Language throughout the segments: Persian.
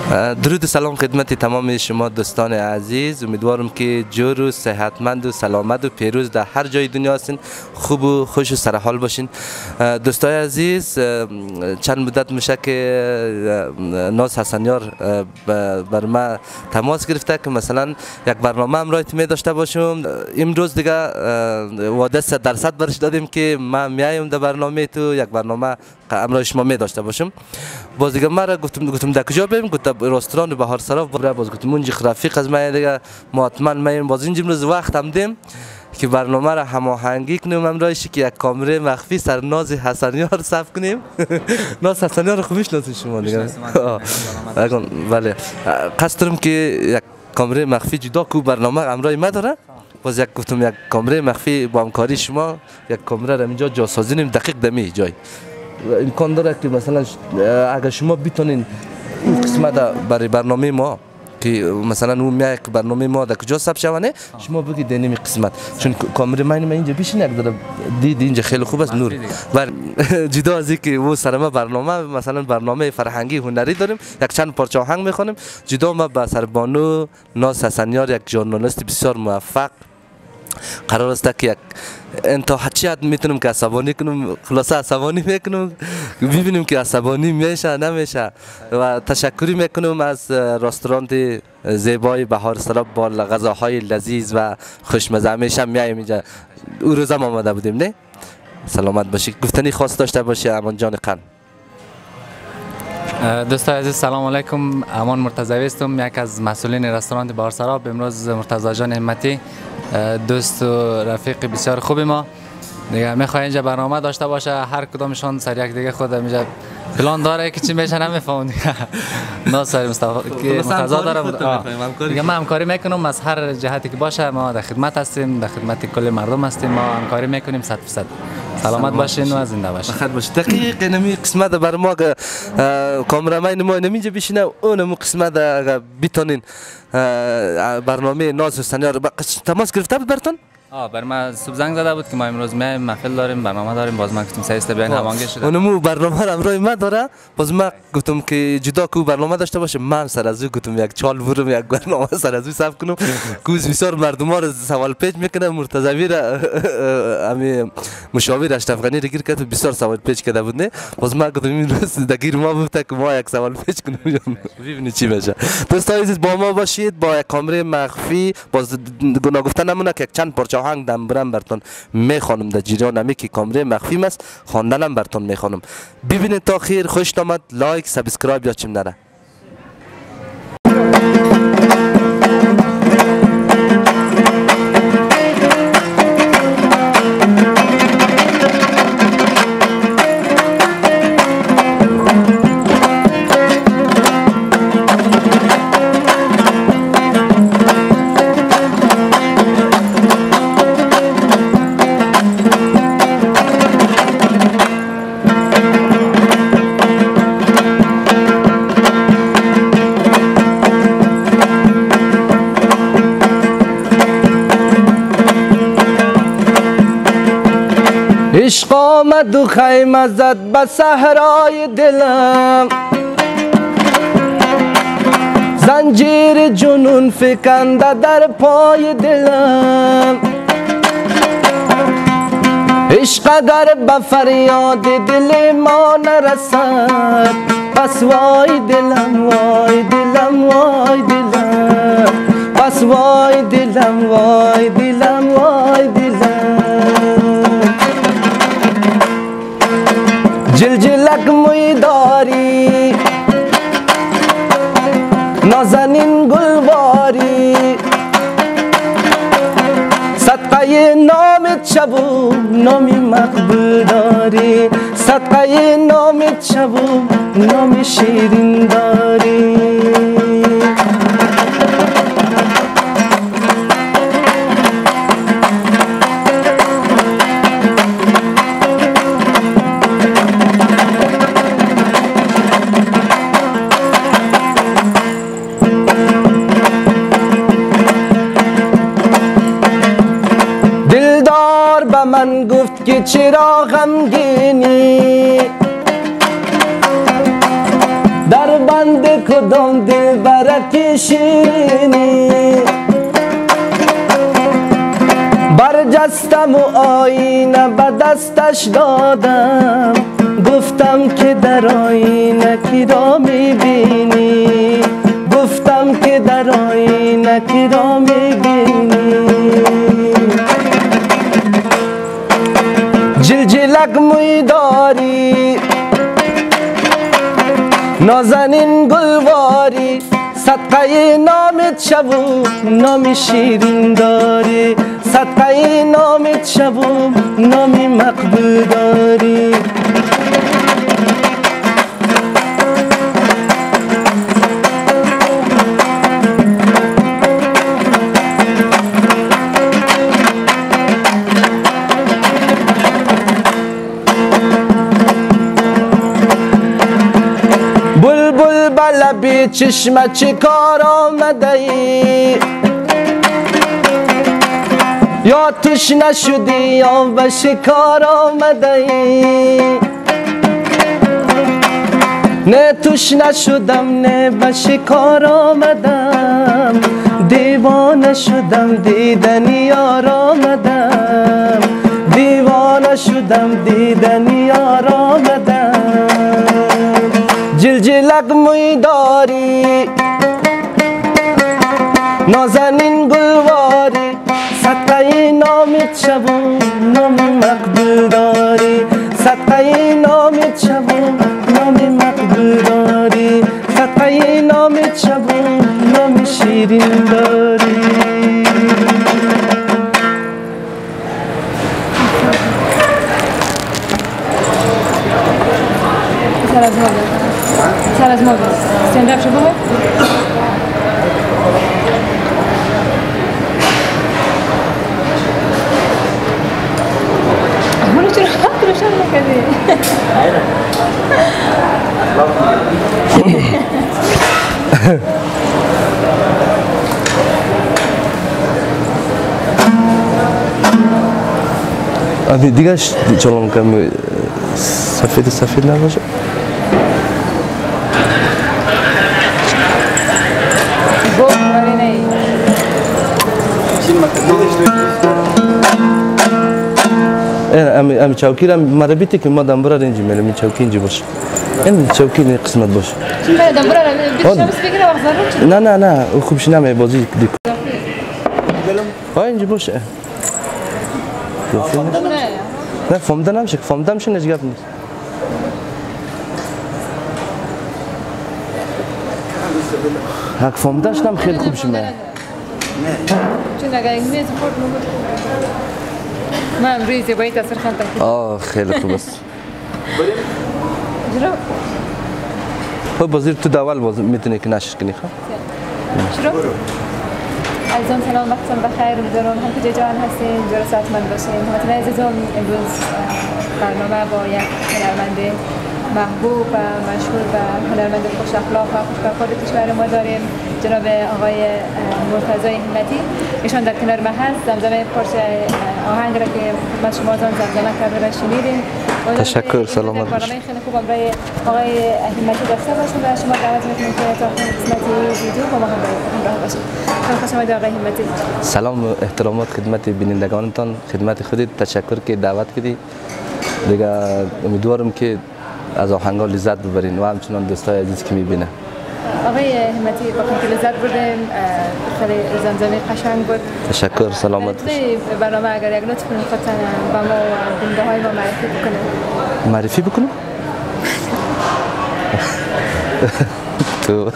درود و سلام خدمت تمام شما دوستان عزیز. امیدوارم که جور و صحتمند و سلامت و پیروز در هر جای دنیا هستین، خوب و خوش و سرحال باشین. دوستای عزیز، چند مدت میشه که ناز حسنیار بر ما تماس گرفته که مثلا یک برنامه همراهت می داشته باشم. امروز دیگه وعده 100% برش دادیم که من میایم در برنامه تو، یک برنامه همراه شما می داشته باشم. باز دیگه ما را گفتم در کجا بریم؟ گفتم رستوران بهار سرا. باز گفتم اونجا رفیق از من دیگه مطمئن میایم. باز اینجا امروز وقت هم دیم که برنامه را هماهنگی کنیم همراهش که یک کامره مخفی سر ناز حسنیار ثبت کنیم. ناز حسنیار خوب میشناسید شما دیگه؟ بله. قصد دارم که یک کامره مخفی جدا کو برنامه همراه ما داره. باز یک گفتم یک کامره مخفی با همکاری شما یک کامره را اینجا جاسازی نیم دقیق دمی جای. امکان داره که مثلا اگر شما بتونین این قسمت برای برنامه ما که مثلا اون میاد که برنامه ما در کجا ثبت شونه، شما بگید در این قسمت، چون کامera من اینجا بیشین یک داره دید اینجا خیلی خوب است نور. و جدا از اینکه و سر ما برنامه مثلا برنامه فرهنگی هنری داریم، یک چند پارچه آهنگ میخونیم. جدا ما با سربانو ناز حسنیار، یک ژورنالیست بسیار موفق، قرار است که یک انتا چی حد میتونم که عصبانی کنم، خلاصه عصبانی میکنم، ببینیم که عصبانی میشه نمیشه. و تشکری میکنم از رستوران زیبای بهار سرا با غذاهای لذیذ و خوشمزه. همیشه میایم اینجا، او روزم آمده بودیم. نه سلامت باشی. گفتنی خاص داشته باشی امان جان قن. دوستان عزیز سلام علیکم. امان مرتضوی هستم، یک از مسئولین رستوران بهار سرا. امروز مرتضی جان همتی دوست و رفیق بسیار خوبی ما دیگه میخواد اینجا برنامه داشته باشه. هر کدامشان سر یک دیگه خود اینجا پلان داره که چی میشه نمیفهمم دیگه. ناصر مصطفی که مرتضی داره دیگه ما همکاری میکنم از هر جهتی که باشه. ما در خدمت هستیم، در خدمت کل مردم هستیم. ما همکاری میکنیم 100%. سلامت باشین و زنده باشین. بخیر باشید. دقیق نمی قسمت بر ما کامرامین ما نمیجا بشینه اونم قسمت اگر بتونین برنامه ناز حسنیار تماس گرفته بود براتون؟ بر ما صبح زنگ زده بود که ما امروز میایم، محفل داریم، برنامه داریم. باز ما گفتم سعی است بیاین هماهنگ شده. اونمو برنامه را همراه ما داره. باز ما گفتم که جدا کو برنامه داشته باشه. من سر از او گفتم یک چال برم یک برنامه سر از او ثبت کنم. کوز بسیار مردم ها رو سوال پیچ میکنه. مرتضوی را امی مشاور اشرف غنی رو گیر کرد، بسیار سوال پیچ کرده بود. نه باز ما گفتم این روز دگیر ما بود که ما یک سوال پیچ کنیم. ببینید چی میشه. دوستان عزیز با ما باشید. با یک کامره مخفی باز گناه گفتن نمونه که چند پارچه آهنگ دم برم براتون میخوانم در جریان امی که کامره مخفی است، خواندنم براتون میخوانم. ببینید تا خیر. خوش آمد. لایک سابسکرایب یا چیم نره. عشق آمد و خیمه زد به صحرای دلم، زنجیر جنون فکنده در پای دلم. عشق اگر به فریاد دل ما نرسد، پس وای دلم وای دلم وای دلم، پس وای دلم وای دلم وای دلم. جلجلک موی داری نازنین گلباری، صدقه نامت شبو نامی مقبول داری، صدقه نامت شبو نامی شیرین داری. من گفت که چرا غمگینی، در بند کدام دل برک شیرینی برجستم و آینه به دستش دادم گفتم که در آینه کی را میبینی گفتم که در آینه کی را میبینی جلجلک موی داری نازنین گلواری صدقه نامت شبو نام شیرین داری صدقه نامت شبو نام مقبول داری بلبل بلبی چشم چه کار آمده ای یا توش نشدی یا به شکار آمده ای نه توش نشدم نه به شکار آمدم دیوانه شدم دیدن یار آمدم دیوانه شدم دیدن یار آمدم جلجلک موی داری نازنین گلواری صدقه نامت شبو نام مقبول داری صدقه نامت شبو نام مقبول داری صدقه نامت شبو نام شیرین داری سر از ما سندرف شو بابا احمالو چرا خط روشن نکردی ابھی دیگه چلو کم سفید نباشه ام چوکی را مربیتی که ما دنبره رنجی میلیم چوکی اینجا باشه این چوکی این قسمت باشه دنبره را بیشتر بگیره وقت ضرور نه او خوبش نمیه بازی دیگه اینجا باشه نه فهمده نمیشه فهمده میشه نجگب نیست هک فهمدهش نم خیلی خوبش میه چون اگر این میز خورد نمود من ریزی باید تاثیر خانتم خیلی خوب است چرا؟ خب بازی تو دول باز میتونی که نشش کنی خواه چرا؟ عزیزان سلام وقتتون بخیر امیدوارم هم کجا جان هستین جور ساعتمند باشین همتون عزیزان امروز برنامه با یک هنرمند محبوب و مشهور و هنرمند خوش اخلاق و خوش برخورد کشور ما داریم جناب آقای مرتضی همتی ایشان در کنار ما هست زمزمه پارچه آهنگ را که خدمت شما زمزمه کرده و شنیدیم تشکر سلامت باشید برنامه خیلی خوب برای آقای همتی داشته باشیم و شما دعوت می‌کنیم که تا قسمت ویدیو با ما همراه باشید خوش آمدید آقای همتی سلام و احترامات خدمت بینندگانتان خدمت خودت تشکر که دعوت کردی دیگه امیدوارم که از آهنگا لذت ببرین و همچنان دوستای عزیز که میبینه آقای همتی با که لذت بردیم خیلی زمزمه قشنگ بود تشکر سلامت باشید برنامه اگر یک لطف کنید خودتان با ما و بیننده های ما معرفی بکنید معرفی بکنم؟ تو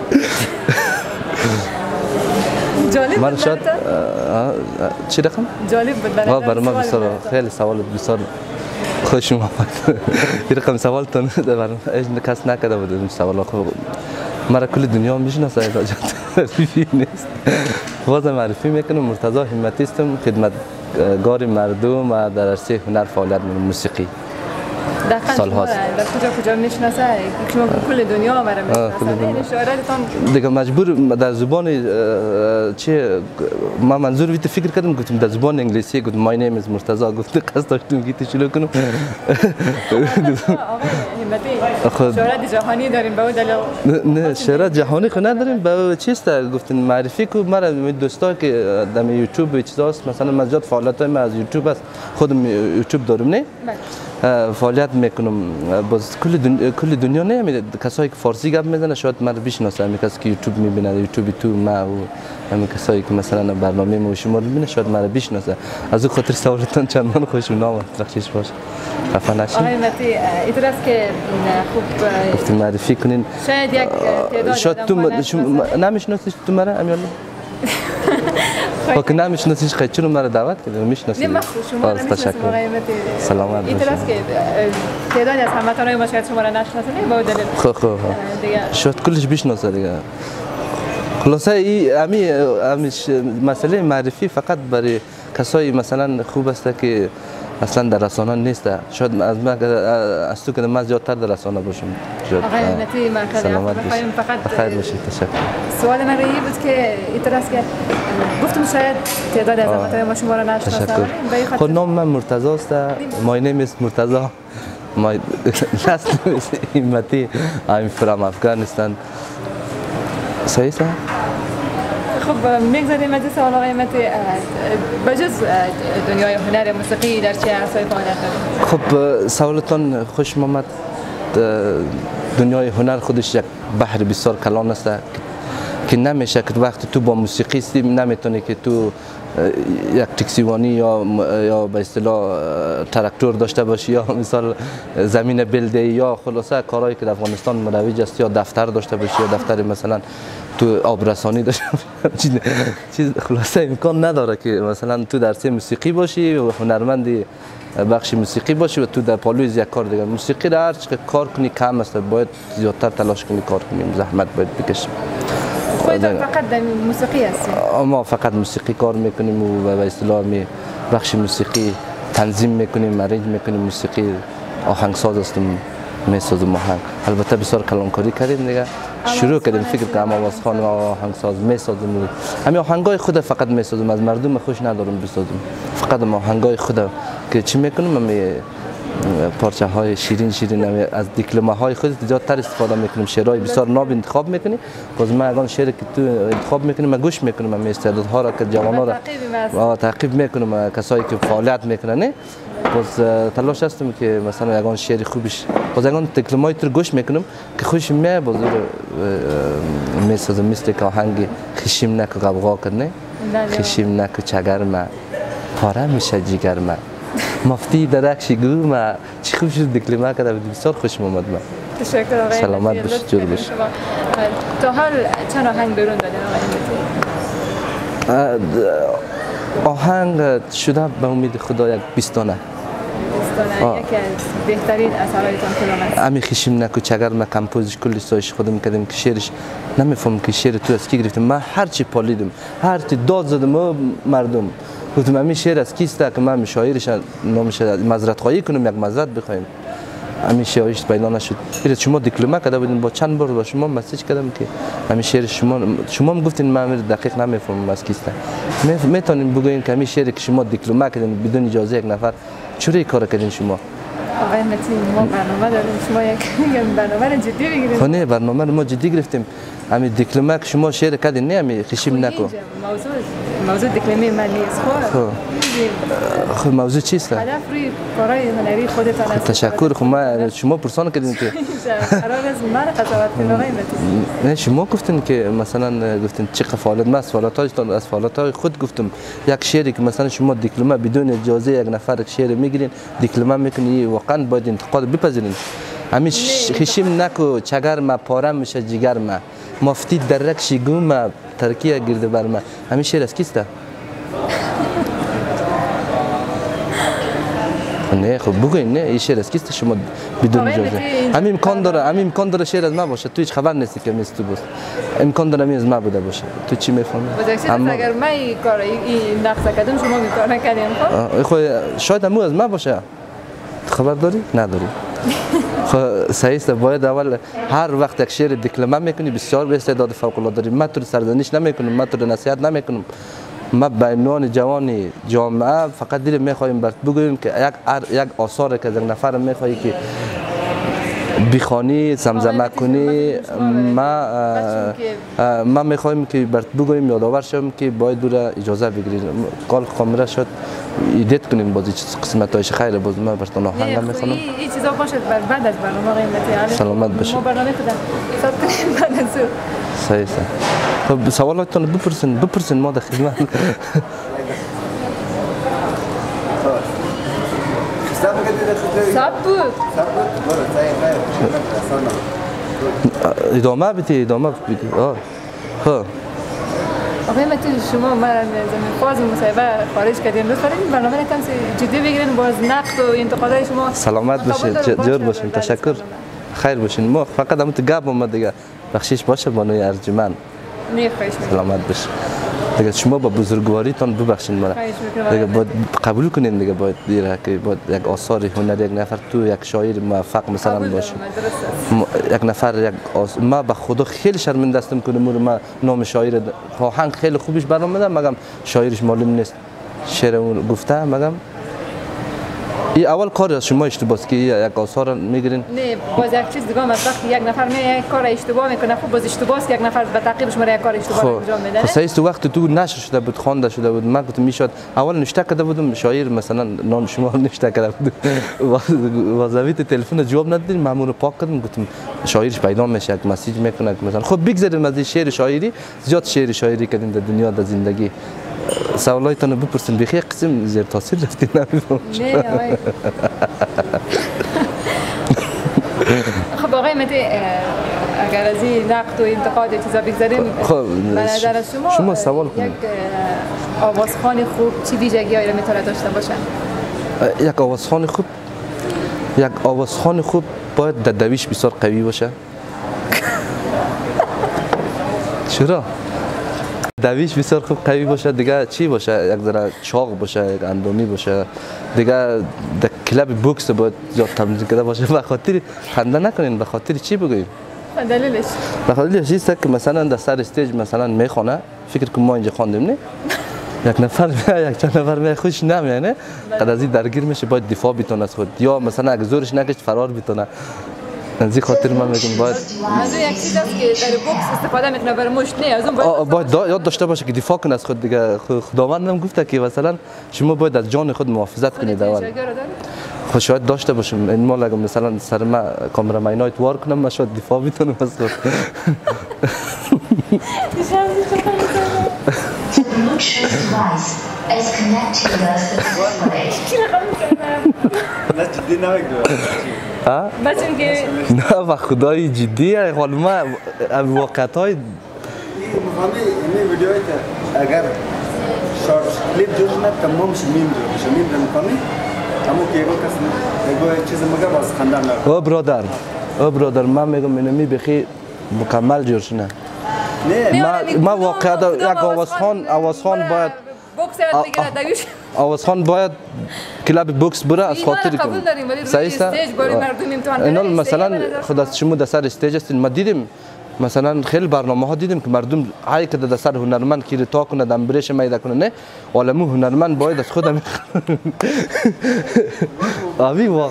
جالب من بود شاید چی رقم؟ جالب بود برای من بسیار خیلی سوال بسیار خوش اومد این رقم سوال تون کس نکرده بود این سوال خوب مرا کل دنیا میشناسه معرفی نیست باز معرفی میکنم مرتضی همتی هستم خدمتگار مردم و در عرصه هنر فعالیت موسیقی سال هاست. در کجا میشناسه؟ شما کل دنیا مرا میشناسه. شاعرتون دیگه مجبور در زبان چه ما منظور ویت فکر کردم گفتم در زبان انگلیسی گفتم my name is مرتضی گفتم قصد داشتم گیت شروع کنم. شهرت جهانی داریم به دلیل نه شهرت جهانی خو نداریم به چیست گفتن معرفی کو مرا دوستا که در یوتیوب چیزاست مثلا مزیاد فعالیتای من از یوتیوب است خودم یوتیوب دارم نه فعالیت میکنم باز کل دنیا نه کسایی که فارسی گپ میزنه شاید من بشناسه همین کسی که یوتیوب میبینه یوتیوب تو ما و همین کسایی که مثلا برنامه ما شما رو میبینه شاید من بشناسه از اون خاطر سوالتون چندان خوشم نامد بخشش باشه خفه نشین آقای متی اینطور است که خوب گفتم معرفی کنین شاید یک تعداد شاید تو نمیشناسیش تو مرا امیالا خب نمیشناسیش خیلی چرا مرا دعوت کردی میشناسی نه شما نمیشناسم آقای متی سلامت اینطور است که تعدادی از هموطنان ما شاید شما را نشناسه نه به دلیل خب دیگه شاید کلش بشناسه دیگه خلاصه امی مسئله معرفی فقط برای کسایی مثلا خوب است که اصلا در رسانه نیست شاید از تو که من زیادتر در رسانه باشم آقای نتی من سلامت بخوایم فقط بخیر باشید تشکر سوال من این بود که اینطور است که گفتم شاید تعداد از هموطنان ما شما را نشناسه خب نام من مرتضی است my name is مرتضی my last name is Himati I'm from Afghanistan صحیح است خب میگذاریم از سوال آقای متی بجز دنیای هنر موسیقی در چه عرصه‌ای فعالیت دارید؟ خب سوالتان خوش آمد دنیای هنر خودش یک بحر بسیار کلان است که نمیشه که وقتی تو با موسیقیستی نمیتونی که تو یک تکسیوانی یا به اصطلاح تراکتور داشته باشی یا مثال زمین بلده یا خلاصه کارهایی که در افغانستان مروج است یا دفتر داشته باشی یا دفتر مثلا تو آبرسانی داشته باشی چیز خلاصه امکان نداره که مثلا تو درس موسیقی باشی و هنرمندی بخش موسیقی باشی و تو در پالوی یک کار دیگه موسیقی را هر چقدر کار کنی کم است باید زیادتر تلاش کنی کار کنیم زحمت باید بکشیم خودتون فقط در موسیقی هستید؟ ما فقط موسیقی کار میکنیم و به اصطلاح بخش موسیقی تنظیم میکنیم ارنج میکنیم موسیقی آهنگساز هستیم میسازیم آهنگ البته بسیار کلانکاری کردیم دیگه شروع کردیم فکر کنم آوازخوان و آهنگساز میسازیم همین آهنگای خود فقط میسازیم از مردم خوش ندارم بسازیم فقط آهنگای خود که چی میکنیم همین پارچه های شیرین از دیکلمه های خود زیادتر استفاده میکنیم شعرهای بسیار ناب انتخاب میکنیم باز من اگه شعر که تو انتخاب میکنیم من گوش میکنم من استعدادها را که جوانان را تعقیب میکنم کسایی که فعالیت میکنن باز تلاش هستم که مثلا اگه شعر خوبش باز اگه دیکلمه های تو گوش میکنم که خوش میاد باز میسازم مثل که آهنگ خشیم نکو غوغا کنه خشیم نکو چگرم پاره میشه جگرم مفتی درکشی گو ما چی خوب شد دیکلمه کرده بسیار خوشم اومد من تشکر آقای سلامت باش جور باش تا حال چند آهنگ بیرون دادین آقای متی؟ آهنگ شده به امید خدا یک 20 دانه یکی از بهترین اثرهایتان کدام است؟ امی خشیم نکو چگر ما کمپوزش کلی سایش خودم کردیم که شعرش نمیفهم که شعر تو از کی گرفتم من هر چی پالیدم هر چی داد زدم مردم گفتم همین شعر از کیست که من شاعرش نامش معذرت خواهی کنم یک معذرت بخوایم همین شعرش پیدا نشد شما دیکلمه کرده بودین با چند بار با شما مسیج کردم که همین شعر شما گفتین من دقیق نمیفهمم از کیست میتونین بگوین که همین شعر که شما دیکلمه کردین بدون اجازه یک نفر چوری کار کردین شما آقای متی ما برنامه داریم شما یک برنامه رو جدی بگیرید خونه برنامه رو ما جدی گرفتیم همین دیکلمه که شما شعر کردین نه همین خشیم نکو موضوع دیکلمه من نیست خب موضوع چیست؟ هدف روی کارهای هنری خودتان است تشکر خب ما شما پرسان کردین که قرار است من قضاوت کنم آقای متی نه شما گفتین که مثلا گفتین چه فعالیت ما از فعالیت‌های خود گفتم یک شعری که مثلا شما دیکلمه بدون اجازه یک نفر شعر میگیرین دیکلمه میکنی واقعا باید انتقاد بپذیرین همین خشیم نکو چگر ما پارم میشه جگر ما مفتی درک شیگو ما ترکیه گرده بر ما همین شعر از کیسته نه خب بگوین نه این شعر از کیست شما بدون اجازه همین امکان داره شعر از ما باشه تو هیچ خبر نیستی که مثل تو باشه امکان داره از ما بوده باشه تو چی میفهمی اما اگر من این کار این نقص کردم شما این کار نکردین خب شاید همون از ما باشه خبر داری نداری صحیح است. باید اول هر وقت یک شعر دکلمه میکنی بسیار به استعداد فوق العاده داری. من تو سرزنش نمیکنم، من تو نصیحت نمیکنم. ما به عنوان جوان جامعه فقط دل میخوایم برات بگوییم که یک آثار که از یک نفر میخوایی که بخوانی زمزمه کنی، ما میخوایم که برات بگوییم یادآور شوم که باید دور اجازه بگیرید. کال کامera شد ایدیت کنین بازی قسمتایش خیلی باز ما براتون آهنگ میخونم. این چیزا باشه بعد از برنامه قیمتی. سلامت باشید. ما برنامه خودم صد کنیم بعد از او. صحیح است. خب سوالاتتون بپرسین ما در خدمت. صد بود. ادامه بدید. خب آقای متی شما ما فاز مصاحبه خارج کردین. لطفا این برنامه کم جدی بگیرین. باز نقد و انتقادات شما سلامت باشید. جور باشین. تشکر. خیر باشین. ما فقط همون گپ اومد دیگه. بخشش باشه بانوی ارجمند. خواهش می‌کنم. سلامت باشید. دیگه شما با بزرگواریتان ببخشید مرا. دیگه باید قبول کنین دیگه باید دیره که باید یک آثار هنری یک نفر تو یک شاعر موفق مثلا باشه. یک نفر ما به خدا خیلی شرمنده هستم که ما نام شاعر آهنگ خیلی خوبش برآمده مگم شاعرش معلوم نیست. شعر اون گفته مگم این اول کار از شما اشتباهه که یک آثار میگیرین. نه باز یک چیز دیگه است. وقتی یک نفر یک کار اشتباه میکنه خب باز اشتباهه است که یک نفر به تعقیبش میره یک کار اشتباه انجام میده. خب صحیح است. وقتی تو نشر شده بود خوانده شده بود من گفتم میشد اول نوشته کرده بودم شاعر مثلا نام شما نوشته کرده بود واسویت تلفن جواب ندادین مامور پاک کردم گفتم شاعرش پیدا میشه یک مسیج میکنه مثلا خب بگذاریم از شعر شاعری زیاد شعر شاعری کردین در دنیا در زندگی. سوالایتون رو بپرسین بخیر قسم زیر تاثیر رفتین نمیفهم. نه آقای خب آقای متی اگر از این نقد و انتقاد چیزا بگذاریم خب به نظر شما سوال کنید. یک آوازخوان خوب چی ویژگی‌هایی رو میتونه داشته باشه؟ یک آوازخوان خوب باید در دویش بسیار قوی باشه. چرا؟ دویش بسیار خوب قوی باشه دیگه چی باشه یک ذره چاق باشه یک اندامی باشه دیگه در کلاب بوکس باید زیاد تمرین کرده باشه. به خاطر خنده نکنین. به خاطر چی بگوییم؟ دلیلش؟ به خاطرش است که مثلا در سر استیج مثلا میخونه فکر کنم ما اینجا خواندیم نه یک نفر یک چند نفر می خوش نمیانه قد از این درگیر میشه باید دفاع بتونه از خود یا مثلا اگه زورش نکشه فرار بتونه. از این خاطر من میگم باید از یک چیز است که در بوکس استفاده میکنه برای مشت نه از اون باید یاد داشته باشه که دفاع کنه از خود دیگه. خداوندم گفته که مثلا شما باید از جان خود محافظت کنید اول. خب شاید داشته باشم این مال اگه مثلا سر ما کامرامینای وار کنم من شاید دفاع بتونم از خود. بچه‌م که نه و خدای جدیه حال ما واقعیت‌های این ویدیوی اگر شارت کلیپ جوش نه تمام میم می‌کنی اما که یک چیز مگه باز خندان نه. او برادر من میگم اینمی بخی مکمل جور شنه. ما واقعا یک آوازخوان باید آوازخوان باید کلاب بوکس بره از خاطر که صحیح است. اینا مثلا خود از شما در سر استیج هستین ما دیدیم مثلا خیلی برنامه ها دیدیم که مردم هایی که در سر هنرمند کی تا کنه دم برش میده کنه نه عالمو هنرمند باید از خودم آبی واقع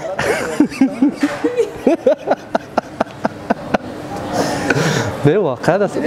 به واقع است.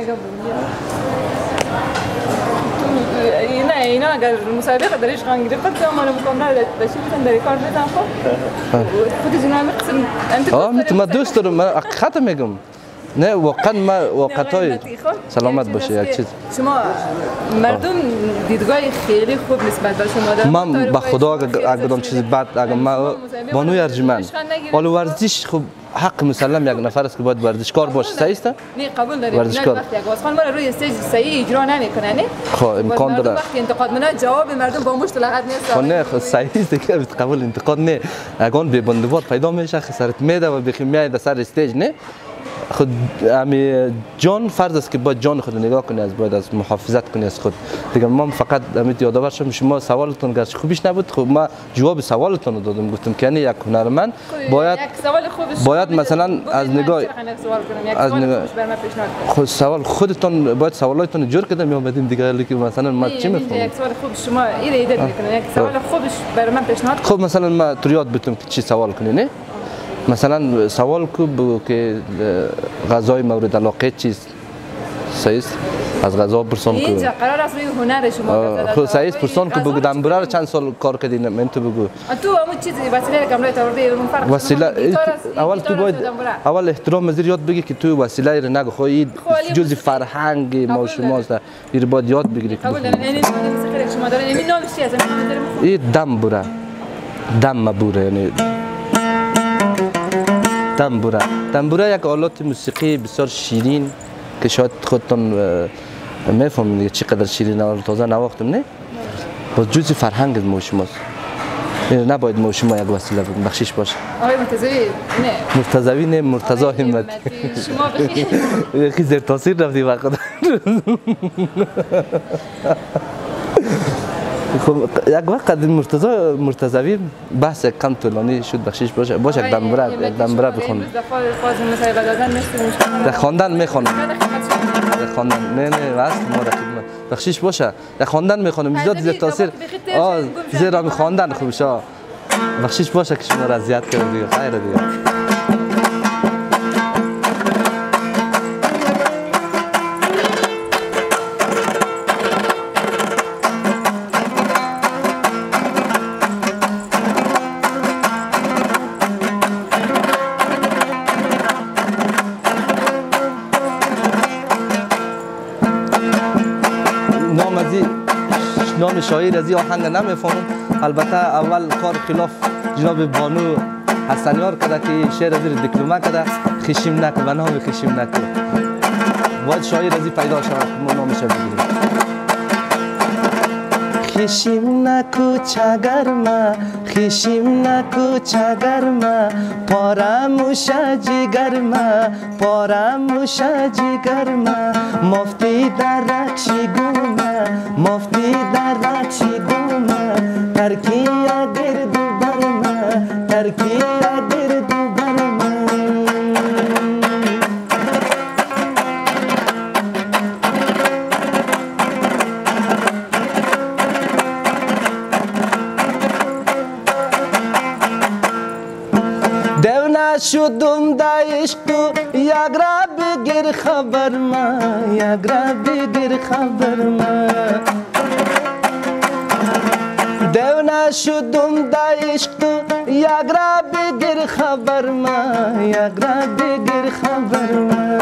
اینا اگر مسابقه درش خان گرفت ما رو کاملا بشی میتونن در کار بدن خود جناب قسم انت ما دوست دارم من حقیقت میگم نه واقعا ما واقعتای سلامت باشه یک چیز شما مردم دیدگاه خیلی خوب نسبت به شما دارن. من به خدا اگه چیز بد اگه ما بانوی ارجمند حال ورزش خوب حق مسلم یک نفر است که باید ورزشکار باشه صحیح است؟ نه قبول داریم. ورزشکار وقتی یک آسمان ما روی استیج صحیح اجرا نمیکنه نه؟ خب امکان داره. وقتی انتقاد منه جواب مردم با مشت لغت نیست. خب نه خب صحیح است که قبول انتقاد نه. اگه به بندوار پیدا میشه خسارت میده و بخی میاد سر استیج نه خود امی جان فرض است که باید جان خود نگاه کنی، از باید از محافظت کنی از خود دیگه. ما فقط امید یادآور شدم شما سوالتون گرچه خوبیش نبود، خب ما جواب سوالتون رو دادم، گفتم که یعنی یک هنرمند باید مثلا از نگاه خود سوال خودتون باید سوالاتون جور کردم یا بدیم دیگه، لیکن مثلا ما چی میفهمم یک سوال خوب شما ایده میکنه، یک سوال خوبش برای من پیشنهاد. خب مثلا ما تو یاد بتونم که چی سوال کنی نه، مثلا سوال کو بگو که غذای مورد علاقه چیست صحیح است، از غذا پرسون کو اینجا قرار است روی هنر شما خب صحیح است پرسون کو بگو دنبوره رو چند سال کار کردی من تو بگو تو همون چیزی وسیله کاملا آوردی اون فرق وسیله اول تو باید اول احترام مزیر یاد بگی که تو وسیله رو نگو، خب این جزء فرهنگ ما شماست، این باید یاد بگیری. قبول دارم. یعنی موسیقی شما داره، یعنی نامش چیه؟ این دنبوره دنبوره یعنی دنبوره یک آلات موسیقی بسیار شیرین که شاید خودتون میفهمید دیگه چقدر شیرین است، تازه نواختم نه با جزء فرهنگ ما شماست، نباید ما شما یک وسیله بخشش باشه. آقای مرتضوی نه مرتضوی نه مرتضی همت شما بخیر یکی زیر تاثیر رفتی وقت خب یک وقت مرتضوی بحث کم طولانی شد بخشش باشه یک دنبوره بخونم در خواندن میخوانم در خواندن نه واسه ما در خدمت بخشش باشه در خواندن میخوانم زیاد زیر تاثیر زیرا خواندن خوبشه بخشش باشه که شما را اذیت کردید دیگه خیر دیگه. نام شاعر از این آهنگ نمیفهمم، البته اول کار خلاف جناب بانو حسنیار کرده که شعر از این دیپلمه کرده خشیم نکن و نام خشیم نکن، باید شاعر از این پیدا شود که ما نامش بگیریم. خشیم نکو چگرما خشیم نکو چگرما پارموشا جگرما پارموشا جگرما مفتی در رکشی گوما مفتی در رکشی گوما ترکیه گردو برما ترکیه گردو برما دیونا شدم دا عشق یک را بگیر خبر ما یک را بگیر خبر ما دیونا شدم دا عشق یک را بگیر خبر ما یک را بگیر خبر ما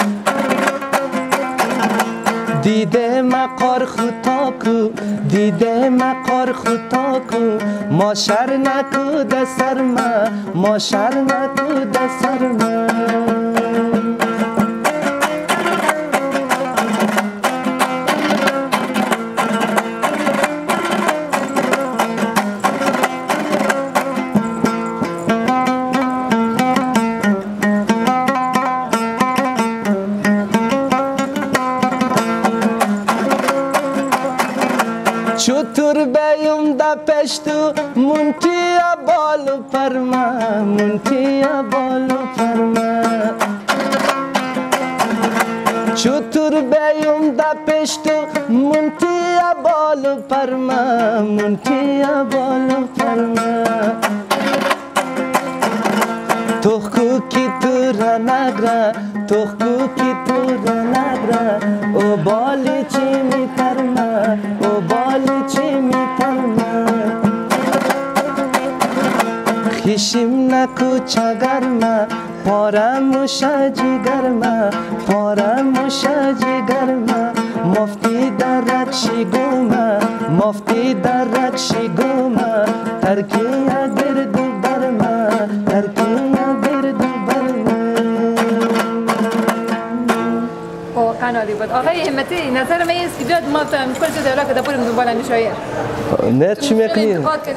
دیده مقار خطا کو دیده مقار خطا کو ما شر نکو دسر ما شر نکو دسر ما چطور بیم دا پشتو منتیا بالو پرما منتیا بالو پرما چطور بیم دا پشتو منتیا بالو پرما منتیا بالو پرما توخو کی تو را نگرا توخو کی تو را نگرا او بالی چی می پرما او بالی چی می پرما خشیم نکو چگرما پارموشا جگرما پارموشا جگرما مفتی در رکشی گوما مفتی در رکشی گوما ترکیه گردو برما ترکیه گردو برما. واقعا عالی بود. آقای همتی نظر من است که بیاد ما کل چیز اولا که دپوریم دنبال همین شایر. نه چی میکنی؟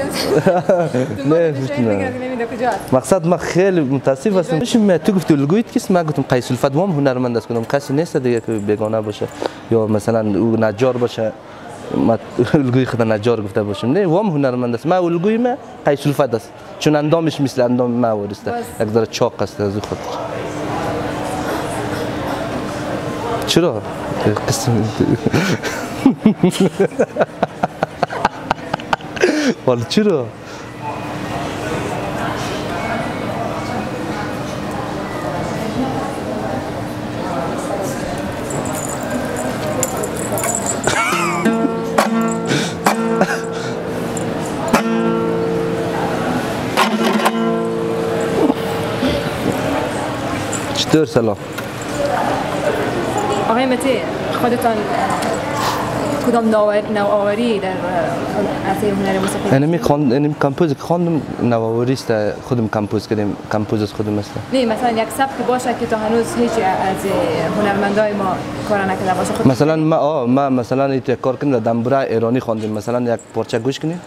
نه مقصد ما خیلی متاسف هستم. میشم تو گفتی الگویت کیست؟ من گفتم قیس الفت وام هنرمند است. کدام کسی نیست دیگه که بیگانه باشه یا مثلا او نجار باشه. ما الگوی خود نجار گفته باشم. نه وام هنرمند است. ما الگوی ما قیس الفت است. چون اندامش مثل اندام ما ورسته. یک ذره چاق است از خود. چرا؟ قسم ولی چرا؟ چطور سلام؟ آقای متی خودتان کدام نوآوری در عرصه هنر موسیقی؟ اینم کمپوز خواندم نوآوری است خودم کمپوز کردیم کمپوز از خودم است. نه مثلا یک سبک باشه که تا هنوز هیچ از هنرمندای ما کار نکرده باشه. خود مثلا ما مثلا ایت کار کردم دنبره ایرانی خواندیم مثلا یک پارچه گوش کنیم.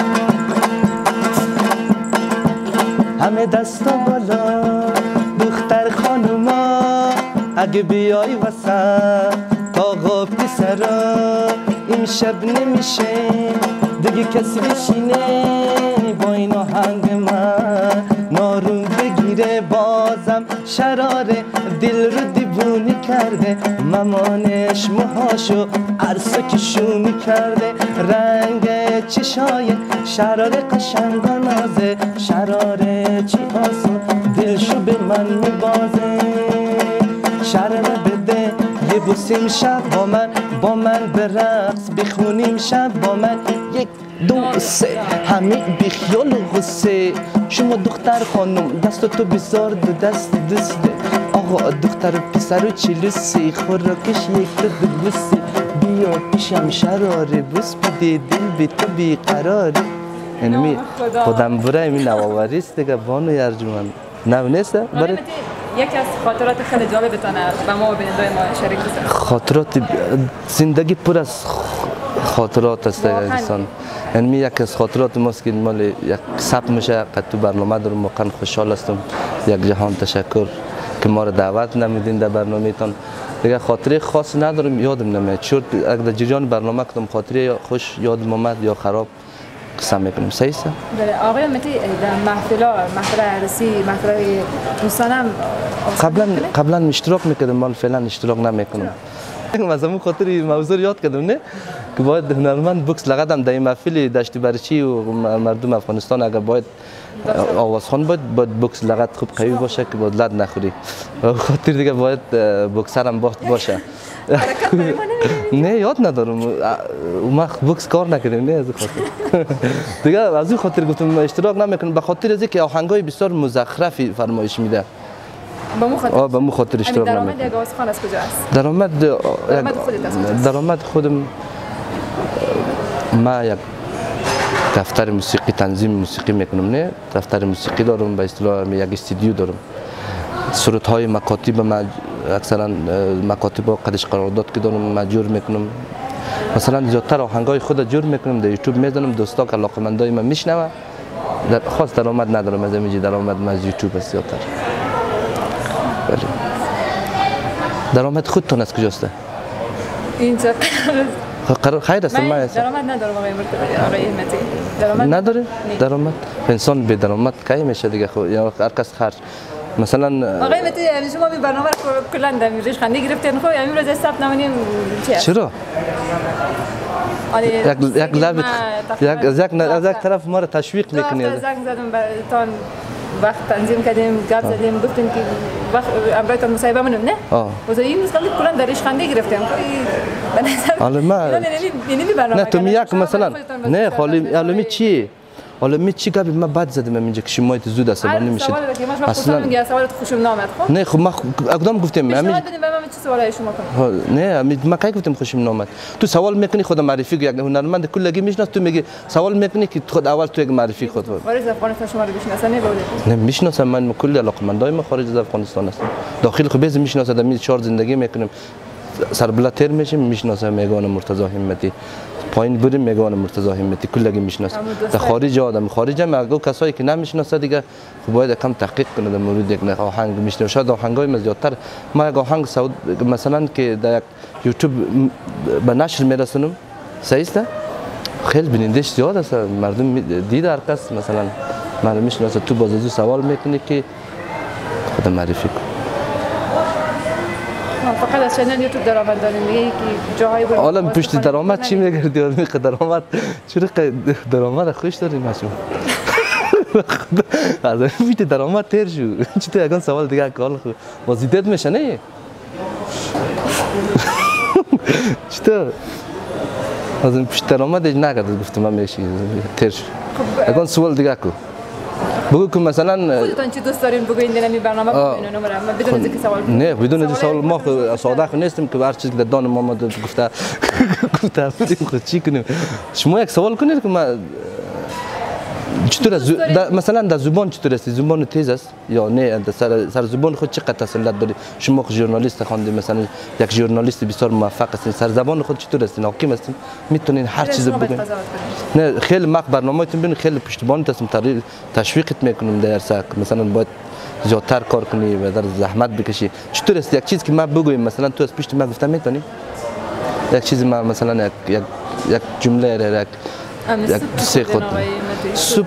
همه دستا بالا دختر خانوما اگه بیای وسط تا قاب پسرا این شب نمیشه دیگه کسی بشینه با این آهنگ من نارون بگیره بازم شراره دل رو دیوونی کرده ممانش موهاشو عرصه کشونی کرده رنگ چشای شراره قشنگ و نازه شراره چی آسون دلشو به من میبازه شراره بده یه بوسیم شب با من به رقص بخونیم شب با من یک دو سه همه بیخیال و غصه شما دختر خانم دست تو بذار دو دست آقا دختر پسر و چلوسی خوراکش یک دو بوسی بیا پیشم شراره بوس بده دل به تو بیقراره یعنی خودم برای این نوآوری است دیگه بانو ارجمند نه نیست برای یکی از خاطرات خیلی جالبتان با ما و بیننده‌های ما شریک بکنید. خاطرات زندگی پر از خاطرات است انسان. یعنی یک از خاطرات ماست که مال یک ثبت میشه که تو برنامه دارم واقعا خوشحال هستم. یک جهان تشکر که ما رو دعوت نمیدین در برنامه تان. دیگه خاطره خاص ندارم یادم نمیاد. چون اگر در جریان برنامه کدام خاطره خوش یادم اومد یا خراب قسم میکنم. صحیح است؟ بله آقای متی در محفل عروسی محفل دوستانم قبلا اشتراک میکردم مال فعلا اشتراک نمیکنم. مثلا اون خاطر موضوع یاد کردم نه که باید هنرمند بوکس لقدم در این محفل دشت برچی و مردم افغانستان اگر باید آوازخوان باید بوکس لقد خوب قوی باشه که باید لد نخوری. خاطر دیگه باید بوکسرم باشه. نه یاد ندارم ما بوکس کار نکردیم نه از خاطر دیگه از این خاطر گفتم اشتراک نمیکنم به خاطر از اینکه آهنگای بسیار مزخرفی فرمایش میده. به مو خاطر اشتراک نمیکنم. درآمد یک آوازخوان از کجا است؟ درآمد خودم ما یک دفتر موسیقی تنظیم موسیقی میکنم نه دفتر موسیقی دارم به اصطلاح یک استودیو دارم. صورت های مکاتب ما اکثرا مکاتب و قدش قرارداد که دارم مجبور میکنم مثلا زیادتر آهنگای خود جور میکنم در یوتیوب میذارم دوستا که علاقه‌مندای من میشنوه خاص درآمد ندارم از اینجا درآمد از یوتیوب است زیادتر. بله درآمد خودتون از کجاست؟ اینجا قرار خیر است ما درآمد ندارم آقای متی درآمد نداره درآمد انسان بی درآمد کی میشه دیگه خو یا هر کس خرج مثلا آقای متی شما این برنامه رو کلا در ریش خندی گرفتین خب امروز روز ثبت نمونیم چرا یک لب از یک طرف ما رو تشویق میکنید زنگ زدم براتون وقت تنظیم کردیم گپ زدیم گفتیم که وقت امرایتان مصاحبه منم نه واسه این مسئله کلا در ریش خندی گرفتیم به نظر حالا ما نه تو میاک مثلا نه خالی علمی چی حالا چی گپی من بعد زدم اینجا که شما زود عصبانی میشید اصلا میگه سوالت خوشم نامد خب نه خب ما اقدام گفتم همین بدیم به من چه سوالای شما کنم نه ما کی گفتم خوشم نامد تو سوال میکنی خود معرفی یک هنرمند کلگی میشناس تو میگی سوال میکنی که خود اول تو یک معرفی خود خارج افغانستان شما رو بشناسن نه نه میشناسم من کل علاقمندای ما خارج از افغانستان هستم داخل خب بیز میشناسم در 4 زندگی میکنم سربلا تر میشیم میشناسه میگان مرتضی همتی پایین بریم میگان مرتضی همتی کلگی میشناسه در خارج آدم خارج هم اگه کسایی که نمیشناسه دیگه باید کم تحقیق کنه در مورد یک آهنگ میشناسه شاید آهنگای زیادتر ما یک آهنگ مثلا که در یوتیوب به نشر میرسونم صحیح است خیلی بینندش زیاد است مردم دیده هر کس مثلا من میشناسه تو باز از سوال میکنی که خود معرفی کن فقط از چنل یوتیوب درآمد دارین میگه که جاهای برای حالا پشت درآمد چی میگردی آدمی که درآمد چرا درآمد خوش داری ماشو از پشت درآمد تر شو چطور اگه سوال دیگه کار واسیدت میشه نه چطور از پشت درآمد نگرد گفتم من میشی تر شو اگه سوال دیگه کو بگو که مثلا خودتون چی دوست دارین بگوین در این برنامه بگوین من بدون اینکه سوال نه بدون اینکه سوال ما صادق نیستیم که هر چیز که دان ما گفته بدیم خود چی کنیم شما یک سوال کنید که ما چطور مثلا در زبان چطور است زبان تیز است یا نه سر زبان خود چقدر تسلط داری شما ژورنالیست خواندید مثلا یک ژورنالیست بسیار موفق هستین سر زبان خود چطور هستین حاکم هستین میتونین هر چیز بگین نه خیلی ما برنامه‌تون ببین خیلی پشتیبانی هستم تشویقت میکنم در سر مثلا باید زیادتر کار کنی و در زحمت بکشی چطور است یک چیز که ما بگویم مثلا تو از پشت ما گفتم میتونی یک چیز ما مثلا یک جمله یک سه خود سوپ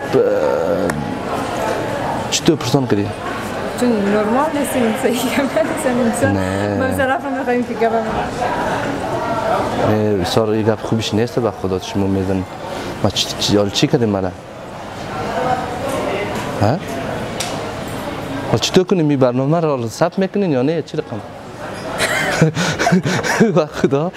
چطور پرسان کردی؟ چون نرمال نیستیم صحیح ما طرف رو میخواییم که گفت سار این گفت خوبش نیست به خدا شما میزن ما چی کردیم مرا؟ ها؟ چطور کنیم این برنامه را ثبت میکنین یا نه چی رقم؟ به خدا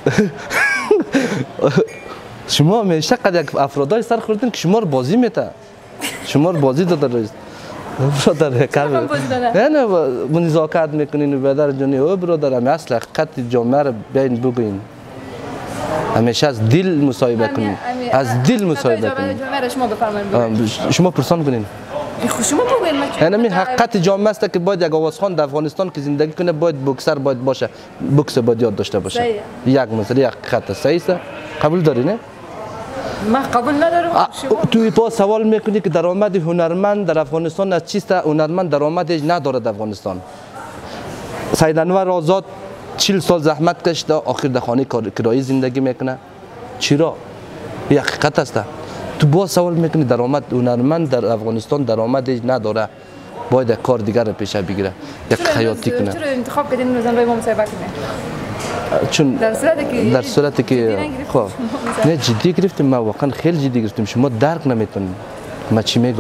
شما همیشه قد یک افرادای سر خوردین که شما رو بازی میته شما رو بازی داده رئیس برادر کار نه منزاکات میکنین برادر جانی او برادر هم اصل حقیقت جامعه رو بیاین بگوین همیشه از دل مصاحبه کنین از دل مصاحبه کنین شما بفرمایید شما پرسان کنین شما بگوین یعنی حقیقت جامعه است که باید یک آوازخوان در افغانستان که زندگی کنه باید بوکسر باید باشه بوکس باید یاد داشته باشه یک مسئله یک حقیقت صحیح است قبول داری نه ما قبول ندارم توی پا سوال میکنی که درآمد هنرمند در افغانستان از چیست هنرمند درآمدش نداره در افغانستان سید انور آزاد 40 سال زحمت کشیده آخر در خانه کرایی زندگی میکنه چرا این حقیقت است تو با سوال میکنی درآمد هنرمند در افغانستان درآمدش نداره باید کار دیگر رو پیش بگیره یک خیاطی کنه چرا انتخاب کردین روزان با ما مصاحبه کنیم چون در صورتی که خب نه جدی گرفتیم ما واقعا خیلی جدی گرفتیم شما درک نمیتونید ما چی میگم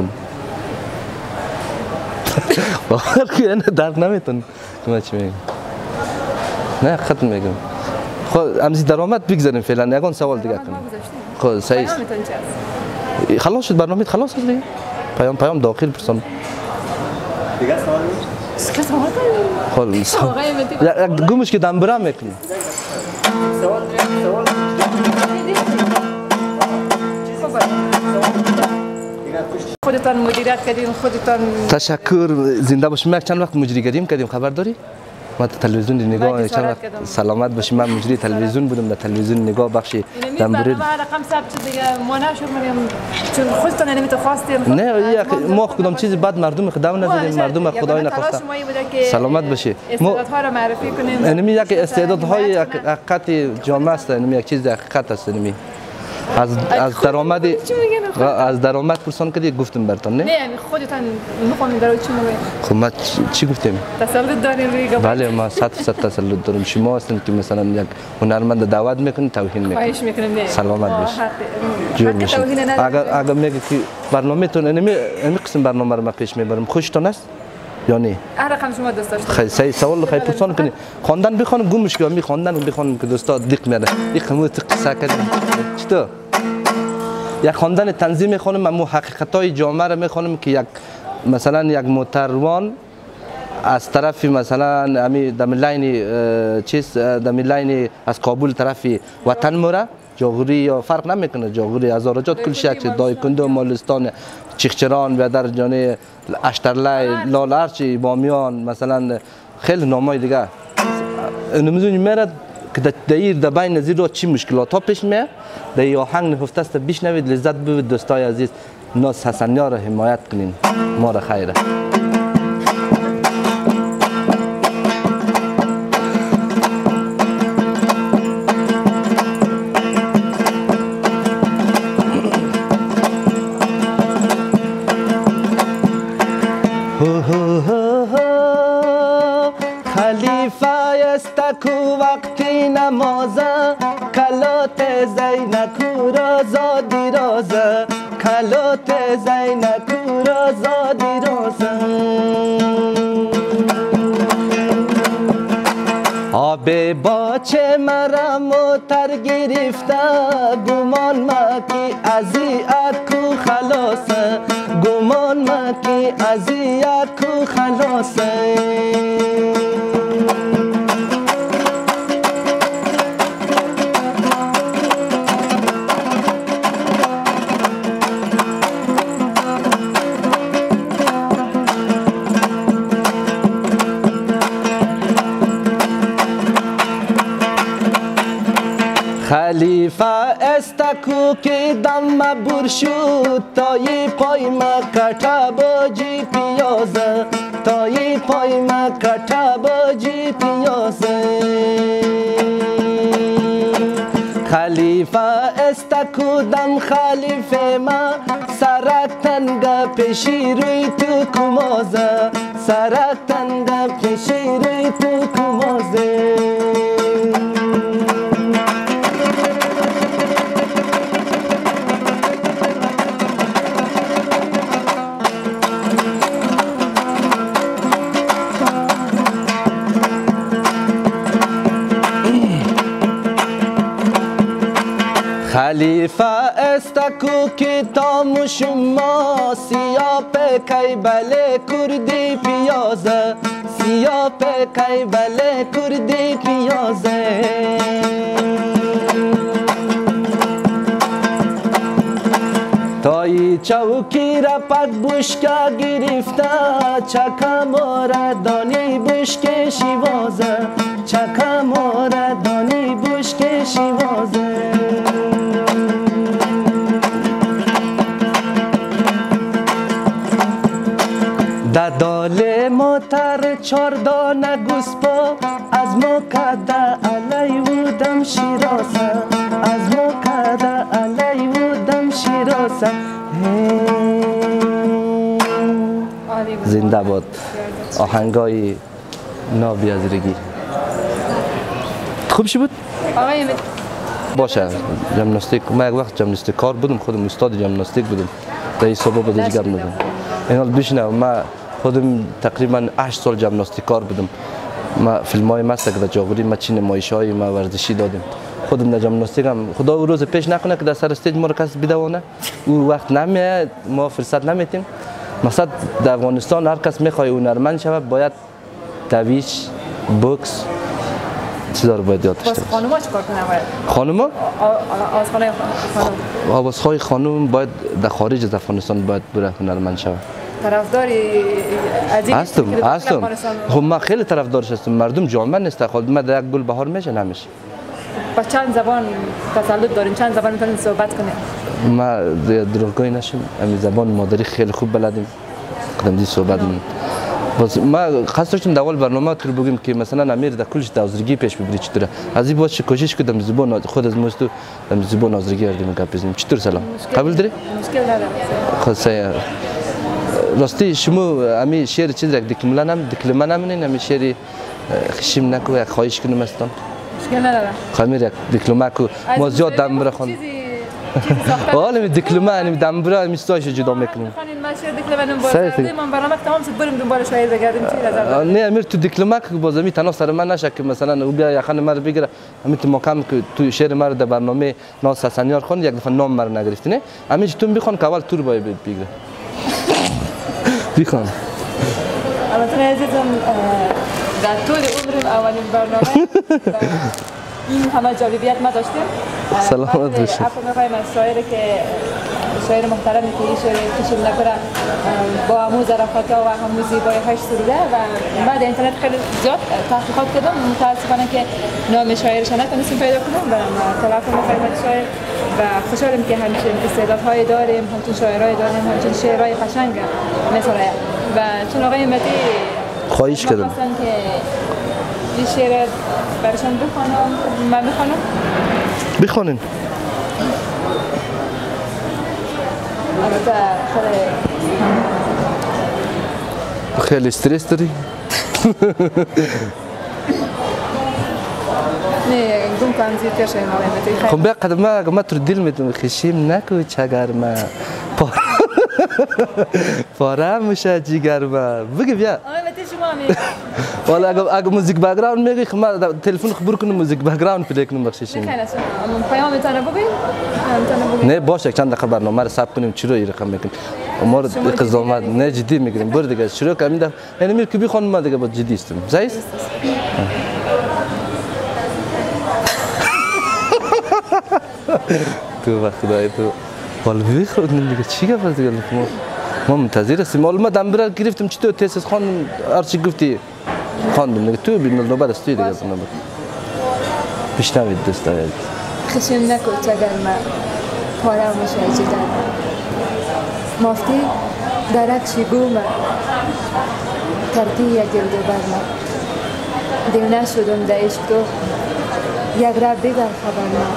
واقعا که نه درک نمیتونید ما چی میگم نه ختم میگم خب امروز درآمد بگذاریم فعلا یگان سوال دیگه کنیم خب صحیح خلاص شد برنامه خلاص شد دیگه پیام داخل پرسان دیگه سوال نیست خب گمش که دم برام میکنی سوال خودتان مدیریت کردیم خودتان تشکر زنده باشیم ما چند وقت مجریگری کردیم خبر داری ما تلویزیون نگاه چند وقت سلامت باشیم من مجری تلویزیون بودم در تلویزیون نگاه بخشی در مورد رقم ثبت دیگه ما نشوم چون خودتان نمیتو خواستیم نه ما کدام چیزی بعد مردم خدام نزدیم مردم خدای نخواسته سلامت باشی استعدادها رو معرفی کنیم اینمی یک استعدادهای حقیقت جامعه است اینمی یک چیز حقیقت است اینمی از درآمد پرسان کردی گفتم براتون نه خودتان میخوام درو چی میگید خب ما چی گفتیم تسلط دارین روی گفت بله ما 100% تسلط داریم شما هستین که مثلا یک هنرمند دعوت میکنین توهین میکنین خواهش میکنم سلامت باشید جور باشید اگر میگی که برنامه‌تون اینمی قسم برنامه رو ما پیش میبرم خوشتون است یا نه هر رقم شما دوست داشتید خیلی صحیح سوال خیلی پرسان کنید خواندن بخوان گمش که می خواندن بخوان که دوستا دیق میاد یک خموت قصه کردن چطور یک خواندن تنظیم میخوانم اما حقیقتای جامعه رو میخوانم که یک مثلا یک موتروان از طرف مثلا امی دملاین چیز دملاین از کابل طرف وطن مره جاغوری یا فرق نمیکنه جاغوری هزارجات کل شک دایکنده مالستان چیخچران و در جانه اشترلای لالارچی بامیان مثلا خیلی نامای دیگه نمیدونی میرد که در بین زیر چی مشکلات ها پیش میاد در این آهنگ نهفته است بشنوید لذت ببرید دوستای عزیز ناز حسنیار را حمایت کنین ما را خیره خلیفه است کو وقتی نمازه کلات زینکو را زادی رازه کلات زینکو را زادی رازه آب باچه مرا موتر گرفته گمان مکی ازی اکو خلاصه گمان مکی ازی اکو خلاصه خلیفه استکو که دم برشود تای پای مکتا باجی پیازه تای پای مکتا باجی پیازه خلیفه استکو دم خلیفه ما سرک تنگا پیشی روی تو کمازه سرک تنگا پیشی روی تو کمازه خلیفه استکو که تام شما سیا پکی بله کردی پیازه سیا پکی بله کردی پیازه تای چوکی را پک بشکا گرفته چکا مورا دانی بشک شیوازه چکا مورا دانی بشک شیوازه داله موتر چاردانه گسپا از مکده علی بودم شیرازه از مکده علی بودم شیرازه زنده باد آهنگای نابیازرگی خوب شد؟ آقای باشه جمناستیک من یک وقت جمناستیک کار بودم خودم استاد جمناستیک بودم در این صبح با دیگر بودم این حال بشنو من خودم تقریبا 8 سال جمناستیک کار بودم ما فیلم های مستک در جاغوری ما چین نمایش های ما ورزشی دادیم خودم در جمناستیک هم خدا او روز پیش نکنه که در سر استیج ما رو کسی بدونه او وقت نمیاد ما فرصت نمیتیم مثلا در افغانستان هر کس میخواد هنرمند شود باید دویش بوکس چیزا رو باید یاد داشته باشه. خانوما چیکار کنن باید؟ خانوما؟ آوازخوانای خانم. آوازخوانای خانم باید در خارج از افغانستان باید بره هنرمند شود. طرفداری عزیز هستم. خب من خیلی طرفدارش هستم. مردم جامعه نیست. خود من در یک گل بهار میشه نمیشه. با چند زبان تسلط دارین؟ چند زبان میتونین صحبت کنین؟ ما دروغگویی نشیم. همین زبان مادری خیلی خوب بلدیم. قدم دی صحبت من. بس ما خاص داشتیم در اول برنامه تو بگیم که مثلا امیر در کلش دوازرگی پیش ببری چطوره از این باشه کوشش کردم زبان خود از مستو در زبان آذرگی کردیم گپ بزنیم چطور سلام قبول داری مشکل نداره خاصه راستی شما امی شعر چیز یک دکلمه نمونین امی شعری خشم نکو یک خواهش کنم استان مشکل نداره خمیر یک دکلمه کو ما زیاد دم بره خون حالا می دکلمه انم دم بره میستایش جدا میکنیم خانین ما شعر دکلمه نمیباره من برنامه تمام شد بریم دنبال شاعر بگردیم چی نظر نه امیر تو دکلمه که بازمی تنها سر من نشه که مثلا او بیا یخن مرا بگیره همین تو مکان که تو شعر مرا در برنامه ناز حسنیار خوند یک دفعه نام مرا نگرفتی نه همین تو بخوان که اول تور باید بگیره بخوان البته عزیزم در طول عمرم اولین برنامه این همه جالبیت ما داشتیم سلامت باشید عفو می‌خوایم از شاعری که شاعر محترمی که این شعر کشیم نکره با همون ظرافت ها و همون زیبایی هاش سروده و بعد اینترنت خیلی زیاد تحقیقات کردم متاسفانه که نام شاعرش نتونستم پیدا کنم و تلفن خدمت شاعر و خوشحالم که همچنین استعدادهای داریم، همچنین شاعرای داریم، همچنین شعرهای قشنگ مثل و چون آقای همتی خواهش کردم که این شعر برشان بخوانم من بخوانم بخوانین البته خیلی استرس داری؟ نه گم کنم زیادتر شاید آقای همتی خب بیا قدم ما تو دل میتونم خشیم نکو چگر ما پاره میشه جیگر ما بگی بیا آقای همتی شما همی والا اگه موزیک بک‌گراند میگی خب ما تلفن خبر کنم موزیک بک‌گراند پلی کنم بخشیم خیلی از پیامتان رو بگید نه باشه چند دقیقه برنامه رو ثبت کنیم چی رو این رقم میکنیم ما رو قضاوت نه جدی میگیریم برو دیگه شروع کنیم ده یعنی میر که بخوام ما دیگه با جدی استم زایس تو وقت خدای تو حال بخورد دیگه چی گفت دیگه ما منتظر هستیم ما دم برا گرفتم چطور تاسیس خان هرچی گفتی خواندم دیگه تو ببین نوبت است دیگه نوبت پیشنهاد دوست دارید خشم نکن چگر ما پاره میشه جدا مافتی درک شگومه ترکی یک گرد برما دیونه شدم در عشق تو یک رب بگر خبر ما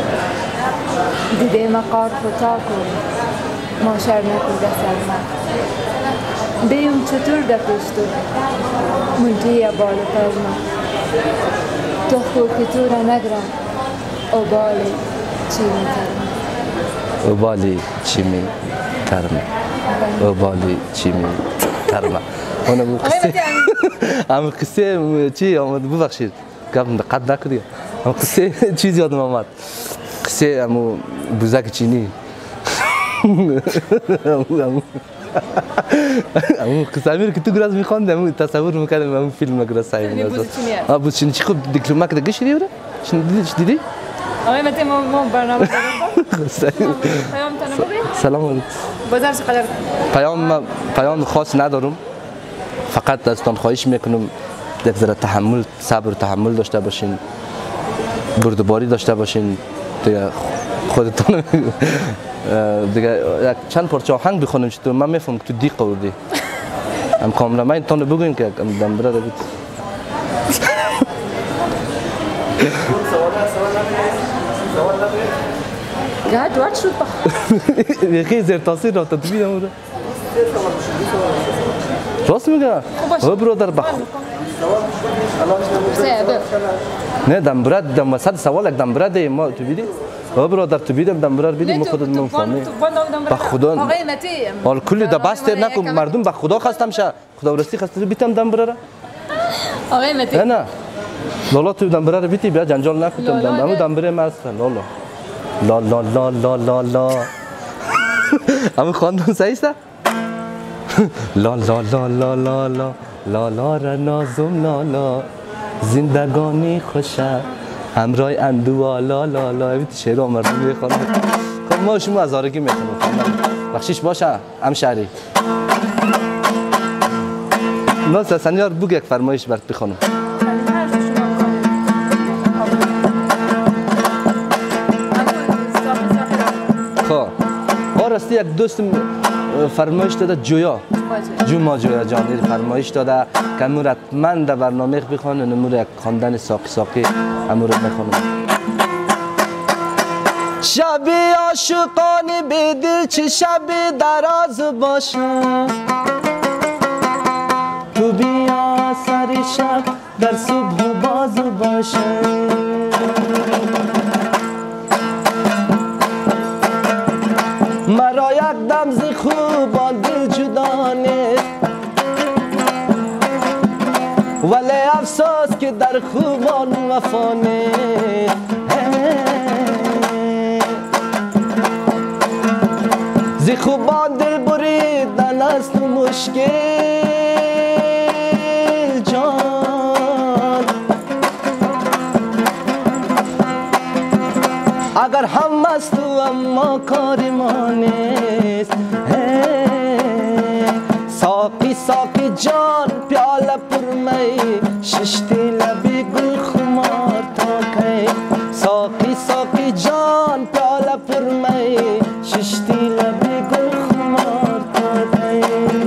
دیده مقار خطا کن ما شر نکن دستر ما بیم چطور در پشتو منتوی بالتر ما تو خود که تو را نگرم اوبال چی میترم اوبالی چی می ترمه اوبالی چی می ترمه اونم قصه هم قصه چی آمد ببخشید گفتم دقت نکردی هم قصه چیزی یادم آمد قصه همو بوزک چینی همون قصه امیر که تو گراز میخواند همون تصور میکردم همون فیلم گراز سعی می‌کرد بوز چینی چی خوب دیپلمات دیگه شدی بره دیدی آقای متی ما برنامه داریم پیام تنو بگید سلام علیکم بازار چقدر پیام خاص ندارم فقط ازتان خواهش میکنم یک ذره تحمل صبر و تحمل داشته باشین بردباری داشته باشین دیگه خودتون دیگه یک چند پارچه آهنگ بخونیم چطور من میفهم که تو دیق آوردی هم کامرمین تانو بگوین که دم بره بید قاعد وقت شد بخ یکی زیر تاثیر رفت تو بیدم بوده راست میگه او برادر بخ نه دم براد دم وسط سوال یک دم براد ما تو بیدی او برادر تو بیدم دم براد بیدم ما خودت من فهمی به خدا آقای متی حال کلی دا بس تر نکن مردم به خدا خواستم شه خدا ورستی خواستم بیتم دم براره آقای متی نه لالا تو دم براره بیتی بیا جنجال نکنم دم بره ماست لالا لا لا لا لا لا همه خواندن سعیسته لا لا لا لا لا لا لا لا را نازم لا لا زندگانی خوشه همراه اندوه لا لا لا بیتی شعر آمردم میخوانم خب ما شما از آرگی میخونم بخشیش باشه همشهری ناصر سنیار بگو یک فرمایش برات بخونم راستی یک دوستم فرمایش داده جویا جویا جانی فرمایش داده که امور حتما در برنامه بخوانن امور یک خواندن ساقی امور بخوانم شب عاشقانه به دل چه شب دراز باشم تو بیا سر شب در صبح و باز باشم مرا یک دم ز خوبان دل جدا نیست ولی افسوس که در خوبان وفا نیست ز خوبان دل بریدن است مشکل جان اگر هم از تو اما کاری ما نیست. ساقی ساقی جان پیاله پر می ششتی لبی گل خمار تا کی. ساقی ساقی جان پیاله پر می ششتی لبی گل خمار تا کی.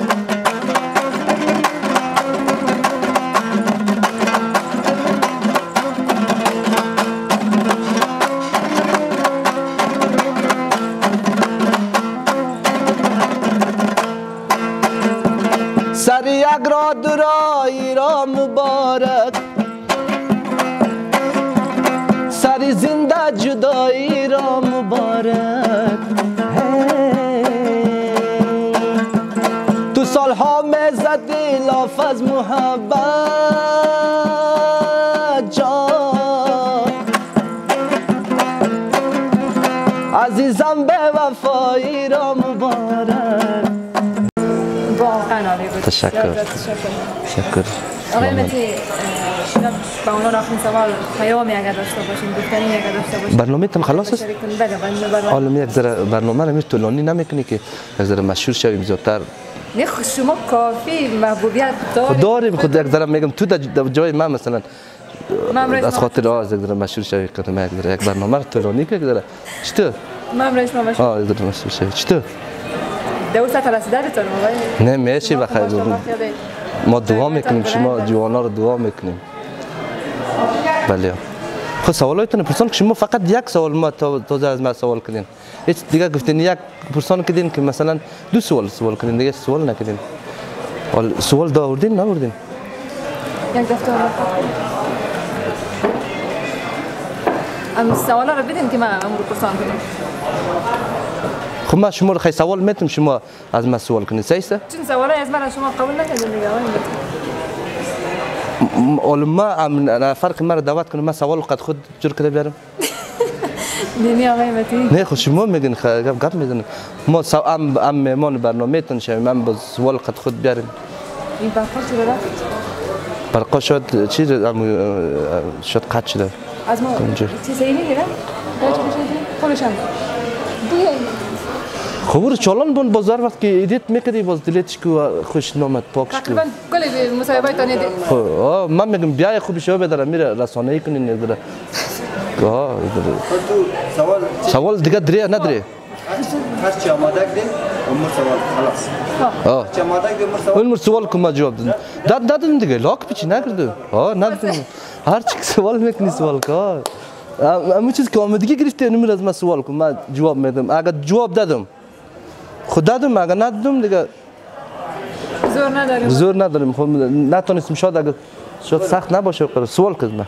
سر یک را درایی را مبارک، سر زنده جدایی را مبارک. تو سالها میزدی لاف از محبت جان، عزیزم به وفایی را مبارک. واقعا عالی بود. تشکر. آقای متی، شما با عنوان آخرین سوال پیامی اگر داشته باشین، گفتنی اگر داشته باشین. برنامه تم خلاص است؟ بله. حالا یک ذره برنامه رو طولانی نمیکنی که یک ذره مشهور شویم زودتر. نه شما کافی محبوبیت داریم. خود یک ذره میگم تو در جای من مثلا از خاطر از یک ذره مشهور شوی کنم، یک برنامه رو طولانی که یک ذره چطور؟ من رئیس مشهور. یک ذره مشهور شوی چطور؟ دو ساعت رسیده بیتون موبایل. نه میشه بخیر. ما دعا میکنیم، شما جوانا رو دعا میکنیم. بله. خود سوالاتون پرسان که شما فقط یک سوال ما تازه از ما سوال کردین. هیچ دیگه گفتین یک پرسان کردین که مثلا دو سوال کردین، دیگه سوال نکردین. سوال داوردین ناوردین؟ یک دفعه ام سوالا رو بدین که من امروز پرسان کنم. خب ما شما رو خیلی سوال میتونم شما از من سوال کنید، صحیح است؟ چون سوالای از من شما قبول نکردین دیگه. ما فرق ما رو دعوت کنم، من سوال قد خود جور کرده بیارم. نه آقای متی. نه خود شما میگین گپ میزنید. ما ام مهمان برنامه‌تون شویم، من با سوال قد خود بیارم. این برقا چی رفت؟ برقا شد چی شد قطع شده. از ما چیزی نمیگیرن؟ باید بشید خودش هم. خبر چالان بون بازار وقت که ایدیت میکردی باز دلتش که خوش نامد پاکش که تقریبا کلی مصاحبه تانی دید. خب من میگم بیای خوبی شو بداره میره رسانه‌ای کنین نداره. سوال دیگه دریه نداره. هر چی آماده کردیم اون سوال خلاص. چی آماده کردیم اون سوال که ما جواب دادم دیگه لاک پیچ نکرده. ندادم. هر چی سوال میکنی سوال کار. اما چیز که آمادگی گرفته نمیره از من سوال کنم، من جواب میدم. اگر جواب دادم خود دادم، اگر ندادم دیگه زور نداریم. خب نتونستم شاید اگر شاید سخت نباشه سوال کنم.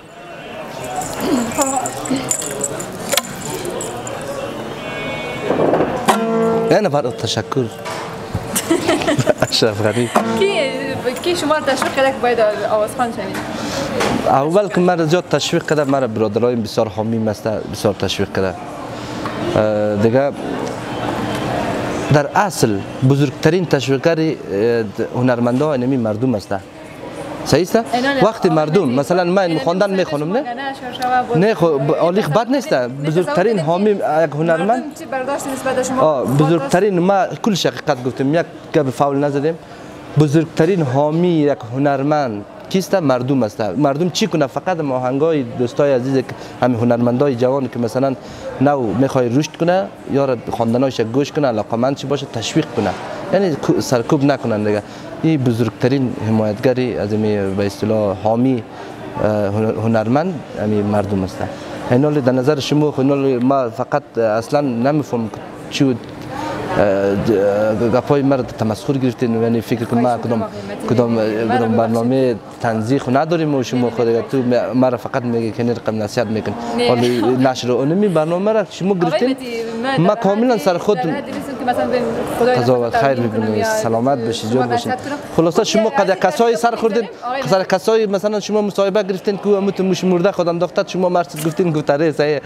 انا برای تشکر. اشرف غنی. کی شما رو تشویق کرده که باید آوازخوان شوید؟ اول که مرا زیاد تشویق کرده، مرا برادرایم بسیار حامیم است، بسیار تشویق کرده. دیگه در اصل بزرگترین تشویقگر هنرمندان اینمی مردم است. صحیح است؟ وقتی مردم مثلا من خواندن میخونم نه خب عالیخ بد نیست. بزرگترین حامی یک هنرمند بزرگترین، ما کل حقیقت گفتم، یک گپ فاول نزدیم. بزرگترین حامی یک هنرمند کیست؟ مردم است. مردم چی کنه؟ فقط آهنگای دوستای عزیز که همین هنرمندای جوان که مثلا نو میخوای رشد کنه یا خواندناش گوش کنه، علاقمند چی باشه تشویق کنه، یعنی سرکوب نکنن دیگه. این بزرگترین حمایتگری از این به اصطلاح حامی هنرمند همین مردم است. اینال در نظر شما ما فقط اصلا نمیفهم چی گپای مرا تمسخر گرفتین، یعنی فکر کنم ما کدام برنامه تنزیح نداریم و شما خود تو مرا فقط میگی که رقم نصیحت میکن. ولی نشر اونمی برنامه را شما گرفتین، ما کاملا سر خود قضاوت خیر ببینید، سلامت باشید، جور باشید. خلاصه شما قد کسایی سر خوردین، سر کسایی مثلا شما مصاحبه گرفتین که امت مش مرده خود انداخته، شما مرد گفتین گفتاره صحیح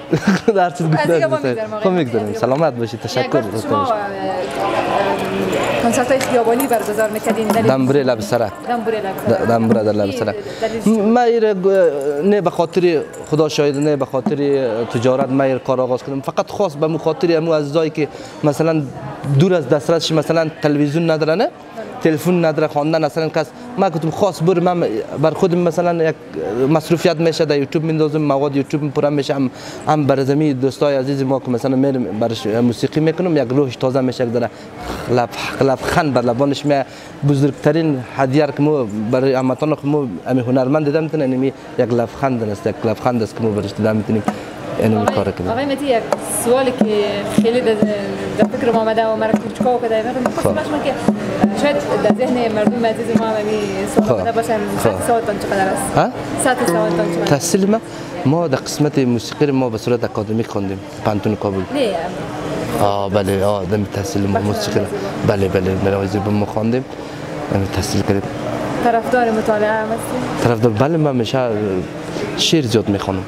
در چیز گفتن. خب میگذاریم. سلامت باشید. تشکر. کنسرت‌های خیابانی برگزار می‌کردین دنبره لب سرک دنبره در لب سرک ما نه به خاطر خدا شاهد نه به خاطر تجارت ما کار آغاز کردم فقط خاص به خاطر امو عزیزایی که مثلا دور از دسترسش مثلا تلویزیون ندارن تلفن نداره خواندن اصلا کس ما گفتم خاص بر من بر خودم مثلا یک مصروفیت میشه در یوتیوب میندازم مواد یوتیوب میپرم میشه هم برزمی دوستای عزیز ما که مثلا میرم برش موسیقی میکنم یک روحش تازه میشه داره لبخند بر لبانش می بزرگترین هدیه که ما برای همتان که ما هنرمند دیدم میتونیم یک لبخند است یک لبخند است که ما برش دیدم میتونیم اینو کار کنیم. آقای مهدی یک سوالی که خیلی در فکر ما آمده و مرا کوچکا و کدای می‌خواستم که شاید در ذهن مردم عزیز ما همین سوال بوده باشه ساعت سوالتان چقدر است؟ ساعت سوالتان چقدر؟ تحصیل ما در قسمت موسیقی ما به صورت اکادمیک خواندیم پانتون کابل. نه بله در تحصیل ما موسیقی بله مروزی به ما خواندیم تحصیل کردیم. طرفدار مطالعه هم هستی؟ طرفدار بله من همیشه شعر زیاد میخوانم.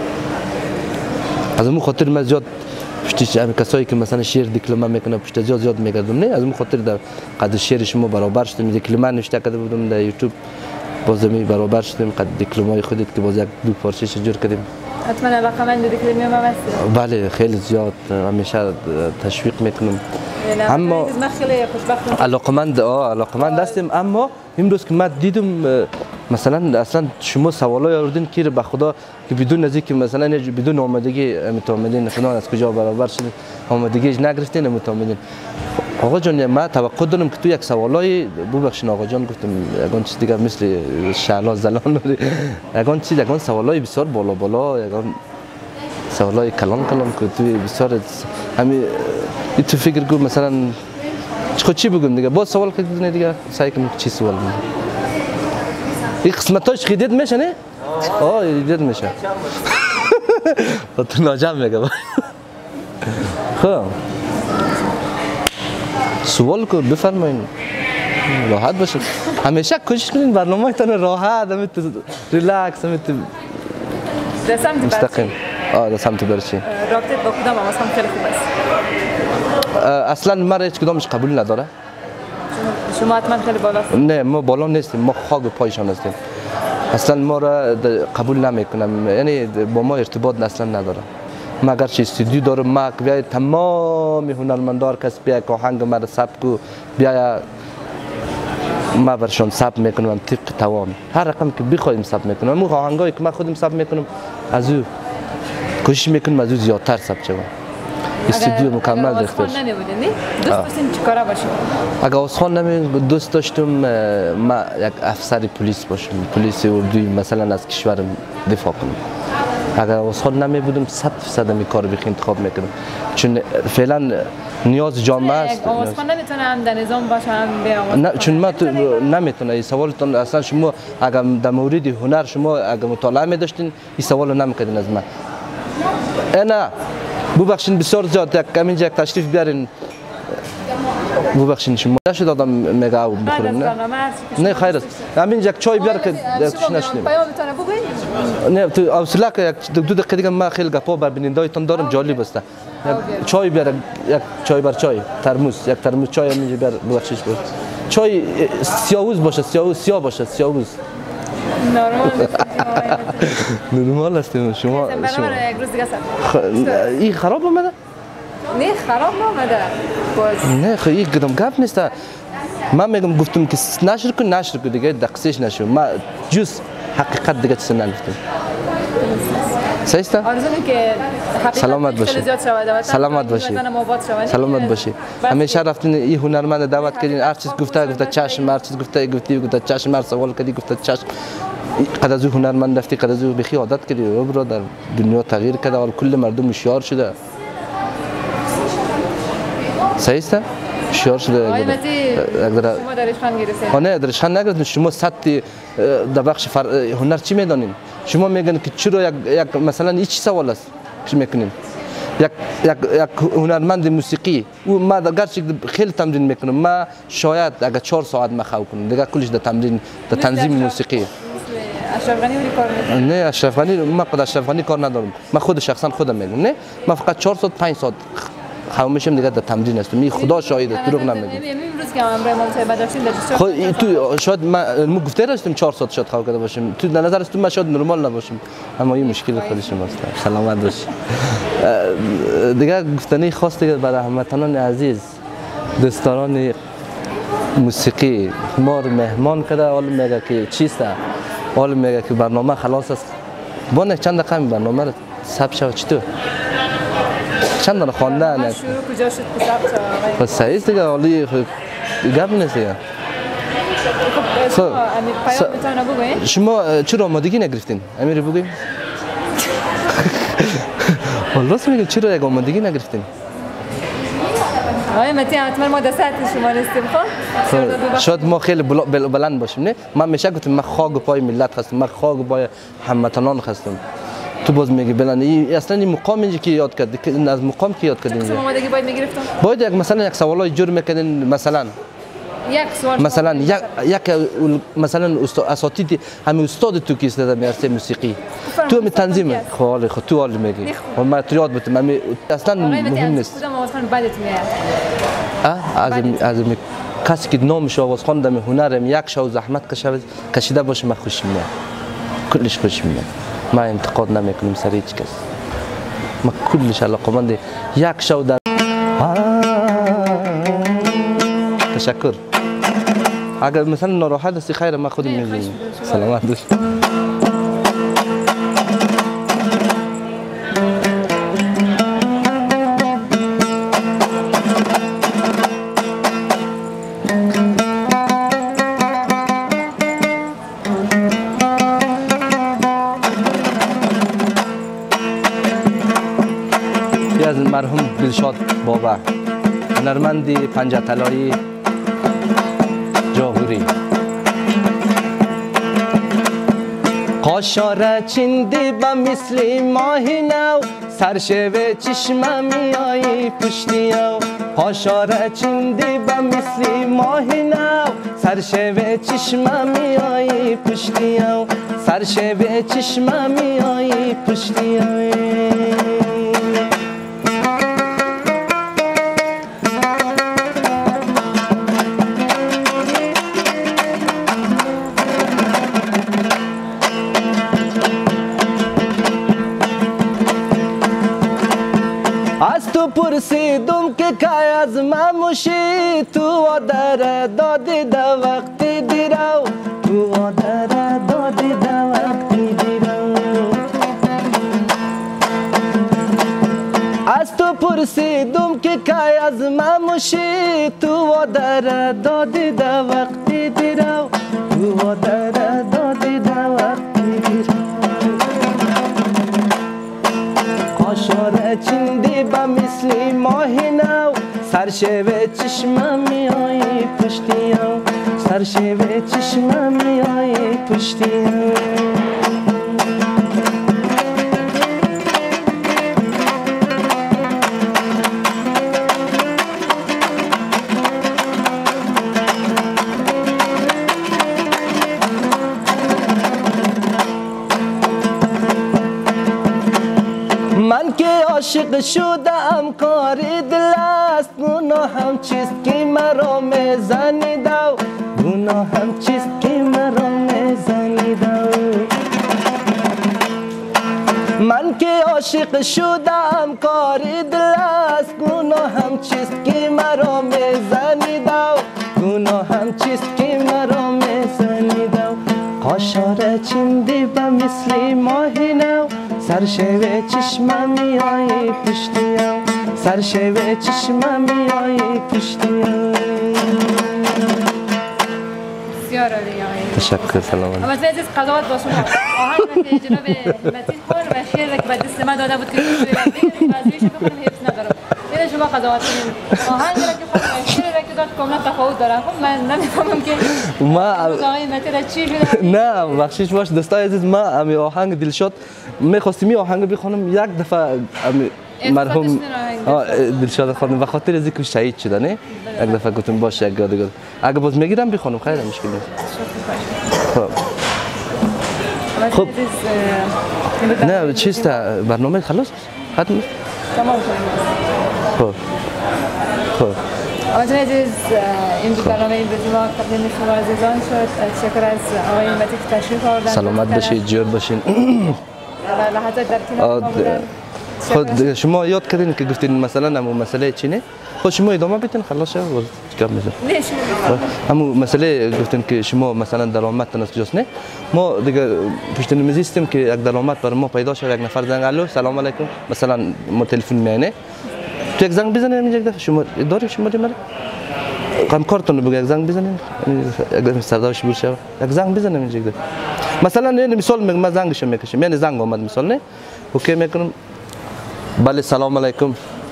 از اون خاطر من زیاد پشت کسایی که مثلا شعر دیکلمه میکنه پشت زیاد میگردم نه از اون خاطر در قد شعر شما برابر شدم دیکلمه نوشته کرده بودم در یوتیوب باز می برابر شدیم قد دیکلمه خودت که باز یک دو پارچه جور کردیم حتما علاقه‌مند دیکلمه هم هستی بله خیلی زیاد همیشه تشویق میکنم اما خیلی خوشبختم علاقه‌مند هستیم اما امروز که من دیدم مثلا اصلا شما سوالای آوردین که به خدا که بدون از اینکه مثلا بدون آمادگی متوامدین خدا از کجا برابر شد آمادگیش نگرفتین متوامدین آقا جان من توقع دارم که تو یک سوالای ببخشید آقا جان گفتم یگان چیز دیگه مثل شعلا زلان یگان سوالای بسیار بالا یگان سوالای کلان که تو بسیار همین تو فکر کن مثلا چی بگم دیگه باز سوال کردین دیگه سعی کنم چی سوال بگم این قسمتاش خیدید میشه نه؟ خیدید میشه تو ناجم میگه خب سوال کو بفرمایید راحت باشید همیشه کوشش کنین برنامه تان راحت ریلکس مستقیم در سمت برچی رابطه با کدام هم خیلی خوب است اصلا مرا هیچ کدامش قبول نداره شما حتما خیلی بالاست نه ما بالا نیستیم ما خاک پایشان هستیم اصلا ما را قبول نمیکنم یعنی با ما ارتباط اصلا نداره ما اگر چه استودیو دارم ما بیای تمام هنرمندار کس بیای که آهنگ مرا ثبت کو بیای ما برشان ثبت میکنم طبق توان هر رقم که بخوایم ثبت میکنم اون آهنگایی که من خودم ثبت میکنم از او کوشش میکنم از او زیادتر ثبت شوم استودیو مکمل داشته دوست داشتین چیکاره باشید اگر واسخوان نمی دوست داشتم ما یک افسر پلیس باشم پلیس اردوی مثلا از کشورم دفاع کنم اگر واسخوان نمی بودم 100% می کار بخی انتخاب میکنم چون فعلا نیاز جامعه است واسخوان نمیتونه هم در نظام باشه هم نه چون ما نمیتونه این سوالتون اصلا شما اگر در مورد هنر شما اگر مطالعه می داشتین این سوالو نمیکردین از من نه ببخشید بسیار زیاد یک همینجا یک تشریف بیارین ببخشید شما نشد آدم میگه او بخوریم نه خیر است همینجا یک چای بیار که توش نشنیم نه تو حوصله که یک دو دقیقه دیگه ما خیلی گپا بر بیننده‌تون دارم جالب است چای بیار یک چای بر چای ترموز یک ترموز چای همینجا بیار ببخشید چای سیاووز باشه سیاه باشه سیاووز نرمال هستیم شما این خراب آمده؟ نه خراب آمده نه خیلی گدام گپ نیست من میگم گفتم که نشر کن دیگه دقیقش نشو ما جز حقیقت دیگه چیز نگفتم سیستا سلامت باشی سلامت باشی همیشه رفتین این هنرمند دعوت کردین هر چیز گفته چشم هر چیز گفته چشم هر سوال کردی گفته چشم قد از هنرمند رفتی قد از بخی عادت کردی و برادر دنیا تغییر کرده و کل مردم هوشیار شده سیستا هوشیار شده شما درش خان گرفتید نه درش خان نگرفتین شما سطح در بخش هنر چی میدانین شما میگن که چرا یک مثلا هیچ سوال است چی میکنین یک هنرمند موسیقی او ما گرچه خیلی تمرین میکنم ما شاید اگر 4 ساعت مخاو کنم دیگه کلش در تمرین در تنظیم موسیقی اشرف غنی کار میکنه نه اشرف غنی ما قد اشرف غنی کار ندارم من خود شخصا خودم میگم نه ما فقط 4 ساعت 5 ساعت خاموشم دیگه در تمرین هستم. می خدا شاهد است دروغ نمیگم. امروز که امروز ما مصاحبه داشتیم در خب تو شاید ما گفته رفتیم 4 ساعت شاید خواب کرده باشیم. تو در نظر تو ما شاید نرمال نباشیم. اما این مشکل خودش ماست. سلامت باش. دیگه گفتنی خاص دیگه برای هموطنان عزیز دوستان موسیقی ما رو مهمان کرده. حالا میگه که چیست؟ حالا میگه که برنامه خلاص است. با چند دقیقه برنامه رو ثبت شد چطور؟ چند دقیقه خواندن شروع کجا شد که ثبت شد؟ بس صحیح دیگه حالی گپ نیست دیگه. خب پیام میتونه بگوین؟ شما چرا آمادگی نگرفتین؟ امیر بگویم. راست میگه چرا یک آمادگی نگرفتین؟ آقای متی حتما ما دست شما نیستیم خب؟ شاید ما خیلی بلند باشیم نه؟ من میشه گفتم من خاک پای ملت هستم، من خاک پای هموطنان هستم. تو باز میگی بلند اصلا این مقام اینجا که یاد کردی از مقام که یاد کردین شما آمادگی باید میگرفتم؟ باید یک مثلا یک سوالای جور میکنین مثلا یک سوال مثلا یک مثلا اساتید همین استاد تو کی است در درس موسیقی تو می تنظیم خاله خود تو حال میگی و ما تریاد بتم اصلا مهم نیست خودم آواز خوان بدت میاد از کسی که نامش آواز خواندم هنرم یک شو زحمت کشیده باشه من خوشم میاد کلش خوشم میاد ما انتقاد نمیکنم سر هیچ کس ما کلش علاقمند یک شو در تشکر اگر مثلا ناراحت هستی خیر ما خودم میگم سلامت باش از مرحوم دلشاد بابا هنرمند پنجه طلایی جاهوری قاشاره چندی با مثل ماهی نو سرشوه چشمه میایی پشتیو قاشاره چندی با مثل ماهی نو سرشوه چشمه میایی پشتیو سرشوه چشمه میایی پشتیو از تو پرسیدم که کای از مموشی تو در دادی دا وقتی دیرو تو در دادی دا وقتی دیرو از تو پرسیدم که کای از مموشی تو در دادی دا وقتی دیرو تو در دادی دا وقتی دیرو قاشاره چندی با مثل ماهی نو سرشوه چشمه میایی پشتیو سرشوه چشمه میایی پشتیو من که عاشق شدم کاری دل است گناهم چیست که مرا میزنید گناهم چیست که مرا میزنید من که عاشق شدم کاری دل است گناهم چیست که مرا میزنید گناهم چیست که مرا میزنید قاشاره چندی به مثل ماهی نو سرشوه چشمه میایی پشتیو سرشوه چشمه میایی پشتیو بسیار عالی آقای تشکر سلامت اما عزیز قضاوت با شما آهنگ که جناب متین خان و شعر که به دست من داده بود که وزیرش بخونم حفظ ندارم این شما قضاوت کنید آهنگ را که خود شعر را که داشت کاملا تفاوت داره خب من نمیفهمم که ما آقای متین را چی شده نه بخشش باش دوستای عزیز ما امی آهنگ دلشاد میخواستم این آهنگ بخونم یک دفعه مرحوم دلشاد خانم به خاطر از اینکه شهید شده نه یک دفعه گفتم باشه یک یادگار اگه باز میگیرم بخونم خیلی مشکل نیست خب نه چیست برنامه خلاص ختم تمام شد خب خب آقای عزیز این برنامه امروزی ما تقدیم شما عزیزان شد. تشکر از آقای همتی که تشریف آوردن. سلامت باشید، جور باشین. لحظات در کنار ما بودن. خود شما یاد کردین که گفتین مثلا همون مسئله چینه، خود شما ادامه بدین خلاص شد کم میشه. نه شما همون مسئله گفتین که شما مثلا درآمدتون از کجاست؟ نه ما دیگه پشت میز هستیم که یک درآمد برای ما پیدا شد، یک نفر زنگ الو سلام علیکم مثلا ما تلفن میانه تو یک زنگ بزنید یک دفعه شما داری شما دیگه کام کارتون بگو یک زنگ بزنید اگر سرداش بور شود یک زنگ بزنید یک دفعه مثلا نه مثال میگم من زنگش میکشم یعنی زنگ اومد مثال نه اوکی میکنم بله سلام علیکم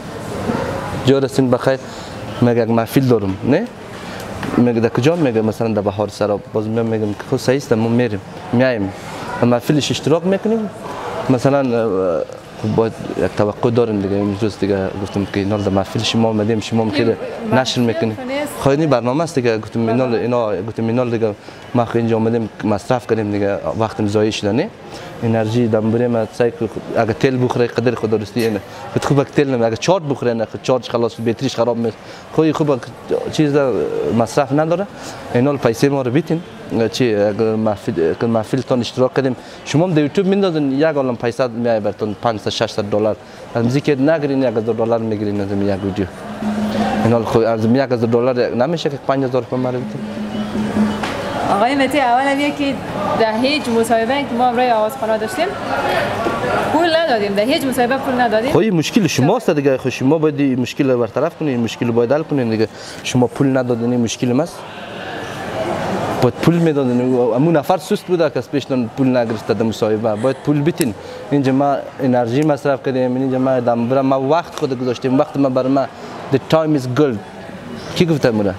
جور هستین بخیر میگه یک محفل دارم نه میگه در کجا میگه مثلا در بهار سرا باز میگم که خود صحیح است ما میریم میایم محفلش اشتراک میکنیم مثلا باید یک توقع داریم دیگه امروز دیگه گفتم که اینا در محفل شما اومدیم شما که نشر میکنیم خیلی برنامه است دیگه گفتم اینا دیگه ما اینجا اومدیم مصرف کنیم دیگه وقتم ضایع شده نه انرژی دم بریم سایکل اگه تل بخوره قدر خود درستی اینه خوب تل نمیشه اگه چارج بخوره نه چارج خلاص باتریش خراب میشه خوب چیز مصرف نداره اینا پیسه ما رو بیتین چی اگر محفل تون اشتراک کردیم شما در یوتیوب میندازین یک عالم پیسه میای براتون 500 600 دلار از میگه نگیرین 1000 دلار میگیرین از یک ویدیو اینا از 1000 دلار نمیشه که 5000 تومان میتین آقای متی اول یکی در هیچ مصاحبه که ما برای آوازخوان‌ها داشتیم پول ندادیم، در هیچ مصاحبه پول ندادیم. خب مشکل شماست دیگه، خب شما باید مشکل رو برطرف کنید، مشکل رو باید حل کنید دیگه. شما پول ندادین مشکل ماست. باید پول میدادین. امون نفر سست بوده که پیشتون پول نگرفته در مصاحبه، باید پول بیتین. اینجا ما انرژی مصرف کردیم، اینجا ما دم برام ما وقت خود گذاشتیم، وقت ما بر ما the time is gold. کی گفته مولا؟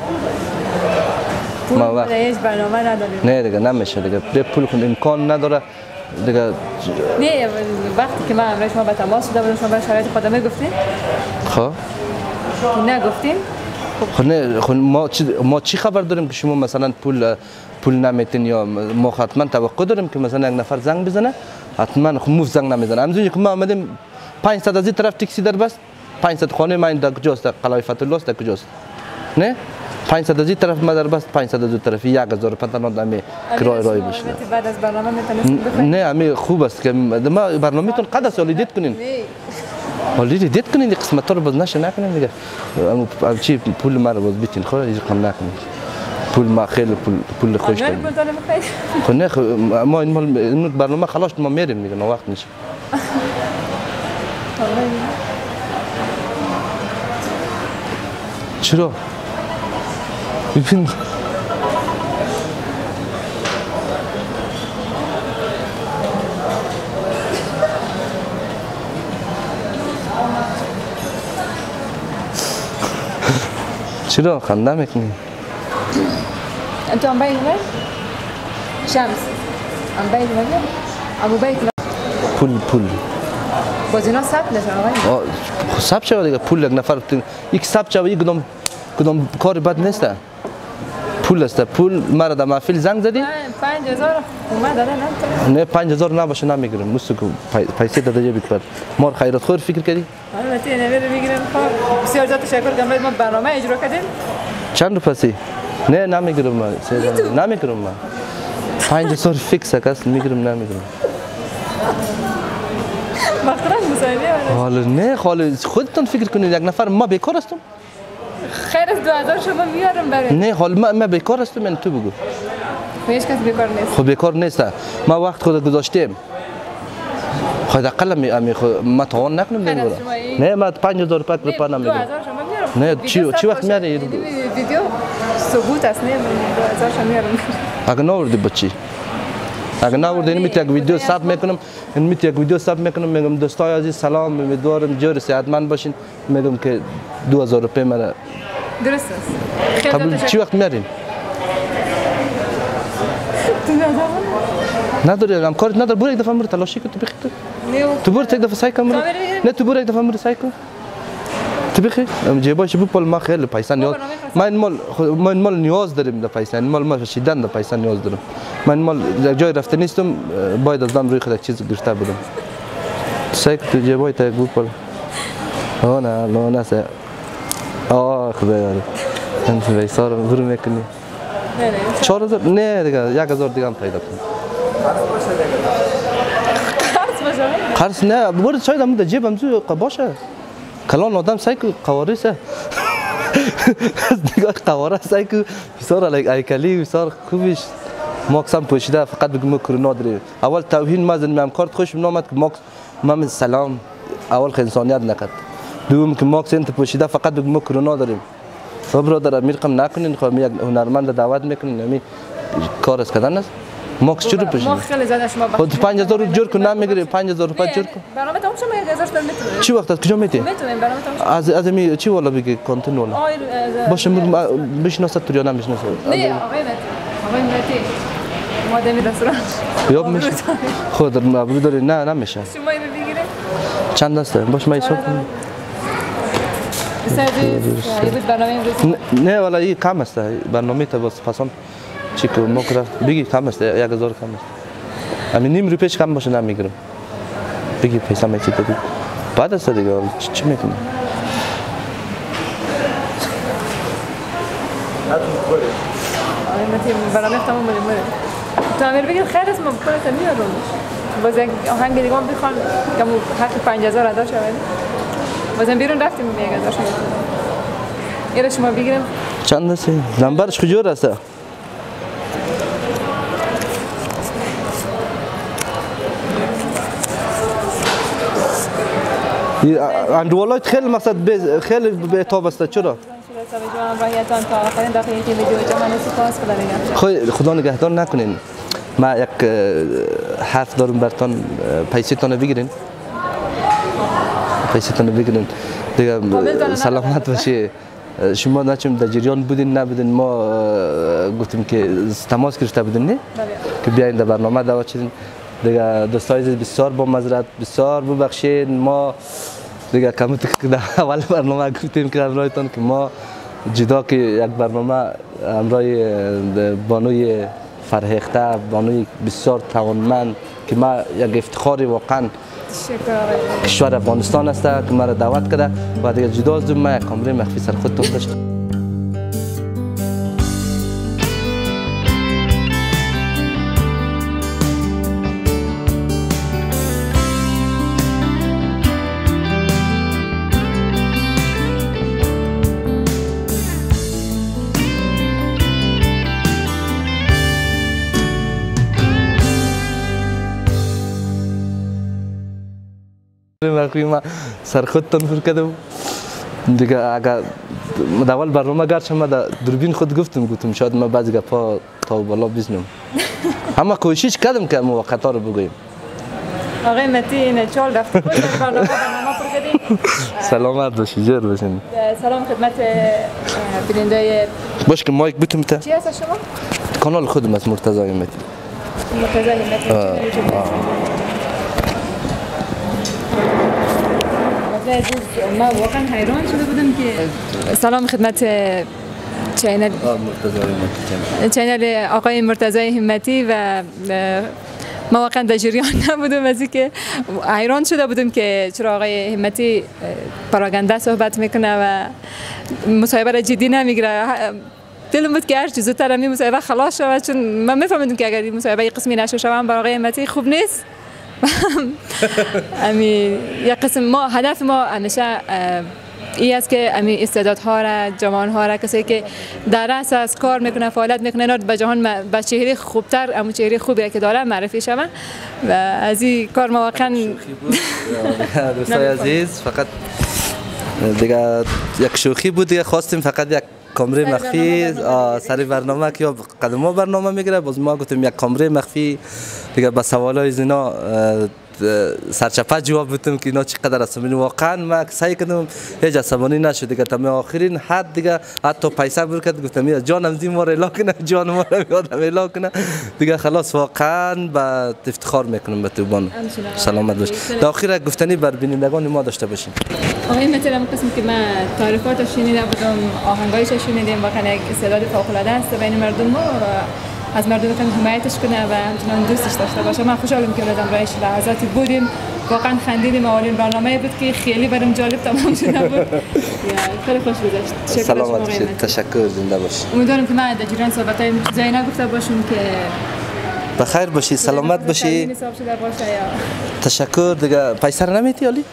ما وقت هیچ برنامه نداریم. نه دیگه نمیشه دیگه. به پول خود امکان نداره. دیگه نه وقتی که ما امروز شما به تماس شده بودیم شما به شرایط خودمه گفتین؟ خب نه گفتین؟ خب نه خب ما چی خبر داریم که شما مثلا پول نمیتین یا ما حتما توقع داریم که مثلا یک نفر زنگ بزنه حتما خب موف زنگ نمیزنه. همونجوری که ما آمدیم 500 از این طرف تاکسی در بس 500 خانه من در کجاست؟ قلعه فتح‌الله است در کجاست؟ نه 500 از این طرف ما در بس 500 از اون طرف 1000 پنتانات امی کرای رای بشه. بعد از برنامه میتونید بخونید؟ نه امی خوب است که ما برنامه‌تون قد است ولی دیت کنین. ولی دیت کنین قسمت رو باز نشه نکنین دیگه. چی پول ما رو باز بیتین خود هیچ کم نکنین. پول ما خیلی پول خوش کنین. خب نه ما این برنامه خلاص ما میریم دیگه نه وقت میشه. چرا؟ ببین چرا خنده میکنی؟ انتو ام باید شمس ام باید ابو باید پول باز اینا ثبت نشه آقای؟ ثبت شود دیگه پول یک نفر یک ثبت شود یک کدام کار بد نیست پول است پول مرا در محفل زنگ زدی 5000 اومد داده نه 5000 نباشه نمیگیرم مستقیم پیسه داده جیبت پر مار خیرات خور فکر کردی البته نمیره میگیرم خب بسیار زیاد تشکر کنم ما برنامه اجرا کردیم چند روپسی نه نمیگیرم من نمیگیرم من 5000 فیکس است میگیرم نمیگیرم مخترم مصاحبه حالا نه حالا خودتون فکر کنید یک نفر ما بیکار هستم خیر از 2000 شما میارم برای نه حالا ما بیکار هستم من تو بگو هیچ کس بیکار نیست خب بیکار نیست ما وقت خود گذاشتیم خود اقل ما توان نکنم نه ما 5000 روپیه رو نمیدم 2000 شما میارم نه چی وقت میاری ویدیو ثبوت است نه 2000 شما میارم اگه نوردی بچی اگه نوردی این میت یک ویدیو ثبت میکنم این میت یک ویدیو ثبت میکنم میگم دوستای عزیز سلام امیدوارم جور صحتمند باشین میگم که 2000 روپیه مرا درست است قبل چی وقت میارین نداری هم کارت نداره برو یک دفعه مرا تلاشی کن تو بخی تو برو یک دفعه سعی کن نه تو برو یک دفعه مرا سعی کن تو بخی جیباش بپول ما خیلی پیسه نیاز ما این مال نیاز داریم در پیسه این مال ما شدیداً در پیسه نیاز دارم من مال جای رفته نیستم باید از دم روی خود یک چیز گرفته بودم سعی کن تو جیبای تا یک بپول نه لونه سه خدای انت ویسار برو میکنی نه 4000 نه دیگه 1000 دیگه هم پیدا کن قرض نه برو شاید هم در جیبم تو باشه کلان آدم سعی کو قواریسه دیگه قواره سعی کو بسیار ایکلی بسیار خوبیش ماکس هم پوشیده فقط بگم کرونا داره اول توهین مازن میام کارت خوش نامد که ماکس من سلام اول که انسانیت نکرد دوم که ماکس انت پوشیده فقط بگم کرونا داریم تو برادر میرقم نکنین خب یک هنرمند دعوت میکنین نمی کار از کردن است ماکس چرا پوشیده ما خیلی زیاد شما خود 5000 رو جور کن نمیگیری 5000 روپیه جور کن برنامه تموم شد 1000 تا میتونه چی وقت از کجا میتی میتونیم برنامه تموم شد از می چی والا بگی کانتین والا باشه بشناسه تو یا نمیشناسه نه آقای مهدی ما دمی رستوران یاب میشه خود ابرو داری نه نمیشه شما اینو بگیرید چند دسته باش من حساب کنم بود برنامه امروز نه والا این کم است برنامه تا بس پسند چی که مکره بگی کم است 1000 کم است همین نیم روپیش کم باشه نمیگیرم بگی پیسه میتی بگی بعد است دیگه چی میکنی برنامه تمام بود تو امیر بگید خیر است ما بکنه تنمی رو باز یک آهنگ دیگه هم بخوان که حق 5000 ادا شود بازم بیرون رفتیم 1000 شد ایره شما بگیرم چند است نمبرش کجور است اندوالایت خیلی مقصد خیلی بهتاب است چرا تا آخرین دقیقه ویدیو جهان سپاس خدا خدا نگهدار نکنین ما یک حرف دارم براتون پیسه تون بگیرین دیگه سلامت باشی شما نچیم در جریان بودین نبودین ما گفتیم که تماس گرفته بودین نه که بیاین در برنامه دعوت شدین دیگه دوستای عزیز بسیار با معذرت بسیار ببخشید ما دیگه کمت اول برنامه گفتیم که همراهتون که ما جدا که یک برنامه همراه بانوی فرهیخته بانوی بسیار توانمند که ما یک افتخاری واقعا کشور افغانستان است که ما را دعوت کرده و دیگه جدا از ما یک کامره مخفی سر خودتون داشت ما سر خودتون پر کردم دیگه اگر اول برنامه گرچه ما در دوربین خود گفتم شاید ما بعضی گپا تا بالا بزنم اما کوشش کردم که موقعا رو بگویم آقای مهدی این چال رفت برنامه پر کردیم سلامت باشی جور باشین سلام خدمت بیننده باش که مایک بتون تا چی هست شما کانال خودم از مرتضی مهدی ما واقعا حیران شده بودم که سلام خدمت چینل آقای مرتضی همتی و ما واقعا در جریان نبودم از اینکه حیران شده بودم که چرا آقای همتی پراگنده صحبت میکنه و مصاحبه را جدی نمیگیره دلم بود که هر چیز زودتر این مصاحبه خلاص شود چون من میفهمیدم که اگر این مصاحبه قسمی نشه شوم برای آقای همتی خوب نیست امی یک قسم ما هدف ما همیشه این است که امی استعدادها را جوانها را کسی که در رأس از کار میکنه فعالیت میکنه اینا به جهان به چهره خوبتر اما چهره خوبی که داره معرفی شوه و از این کار ما واقعا دوستای عزیز فقط دیگه یک شوخی بود دیگه خواستیم فقط یک کامره مخفی سری برنامه که یا قدما برنامه میگیره باز ما گفتیم یک کامره مخفی دیگه به سوالای اینا سرچپه جواب بدم که اینا چقدر عصبانی واقعا ما سعی کردم هیچ عصبانی نشد دیگه تا آخرین حد دیگه حتی پیسه برکت گفتم جانم زی ما رو اعلام کنه جان ما رو یادم اعلام کنه دیگه خلاص واقعا با افتخار میکنم به تو بانو سلامت باش تا آخر گفتنی بر بینندگان ما داشته باشیم آقای مثلا قسم که من تعریفاتش شنیده بودم آهنگایش شنیدیم واقعا یک استعداد فوق العاده است بین مردم ما از مردم خیلی حمایتش کنه و همچنان دوستش داشته باشه. من خوشحالم که از امرایش لحظاتی بودیم واقعا خندیدیم. اولین برنامه بود که خیلی برام جالب تمام شده بود. خیلی خوش گذشت. سلامت باشید. تشکر. زنده باشید. امیدوارم که من در جریان صحبت‌های چیزایی نگفته باشم که بخیر باشی، سلامت باشی. تشکر. دیگه پیسر نمیتی علی؟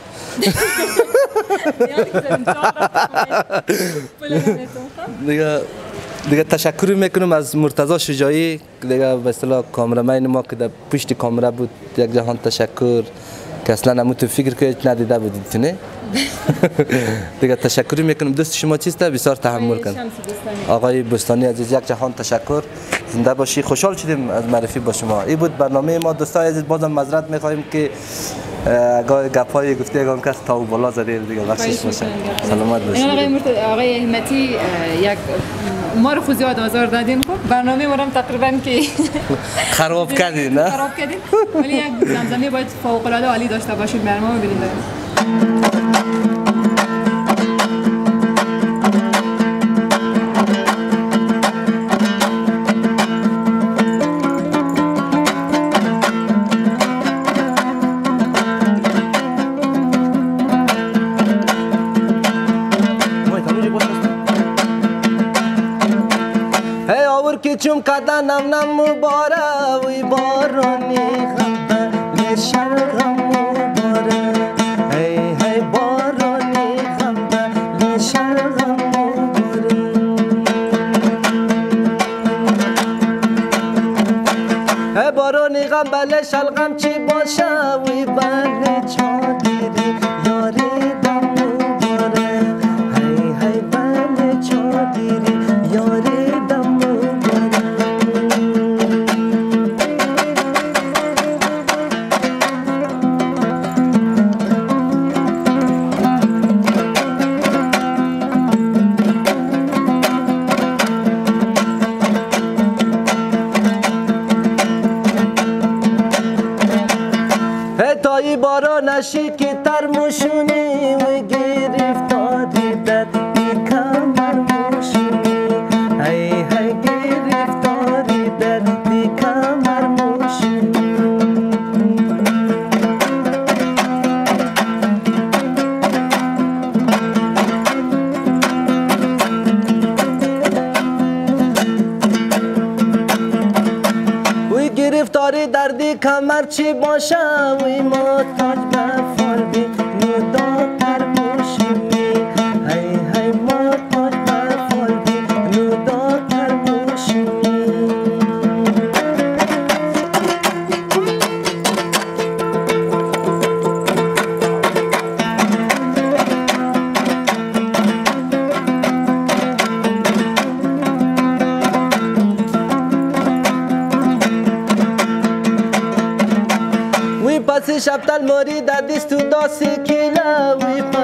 دیگه تشکر میکنم از مرتضی شجاعی، دیگه به اصطلاح کامرمین ما که در پشت کامera بود. یک جهان تشکر که اصلا همون تو فکر که ندیده بودید نه. دیگه تشکر میکنم. دوست شما چیست؟ بسیار تحمل کن. آقای بستانی عزیز، یک جهان تشکر. زنده باشی. خوشحال شدیم از معرفی با شما. این بود برنامه ما. دوستان عزیز، بازم معذرت میخوایم که گپای گفتگان کس تا بالا زدیم دیگه. بخشش باشه. سلامت باشید. آقای همتی یک ما رو خوزیاد آزار دادین. خب برنامه ما رو تقریبا که خراب کردین نه؟ خراب کردین. ولی یک زمزمه باید فوق العاده عالی داشته باشید. برنامه ببینید. چون قدنم مباره وی بارانی غم شرقم مباره هی هی بارانی غم شرقم مباره هی بارانی غم بله شلقم چی باشه وی بله چادری یاری دم مباره هی هی بله چادری یاری دم نشی که ترموشونی و گرفتاری در ای کمر موشونی هی هی گرفتاری در ای کمر موشونی وی گرفتاری در دی کمر چی باشه وی ما تاج بفالبی نودا ترموشونی هی هی ما تاج بفالبی نودا ترموشونی پس شبتل موری در دیست و داسی کلا وی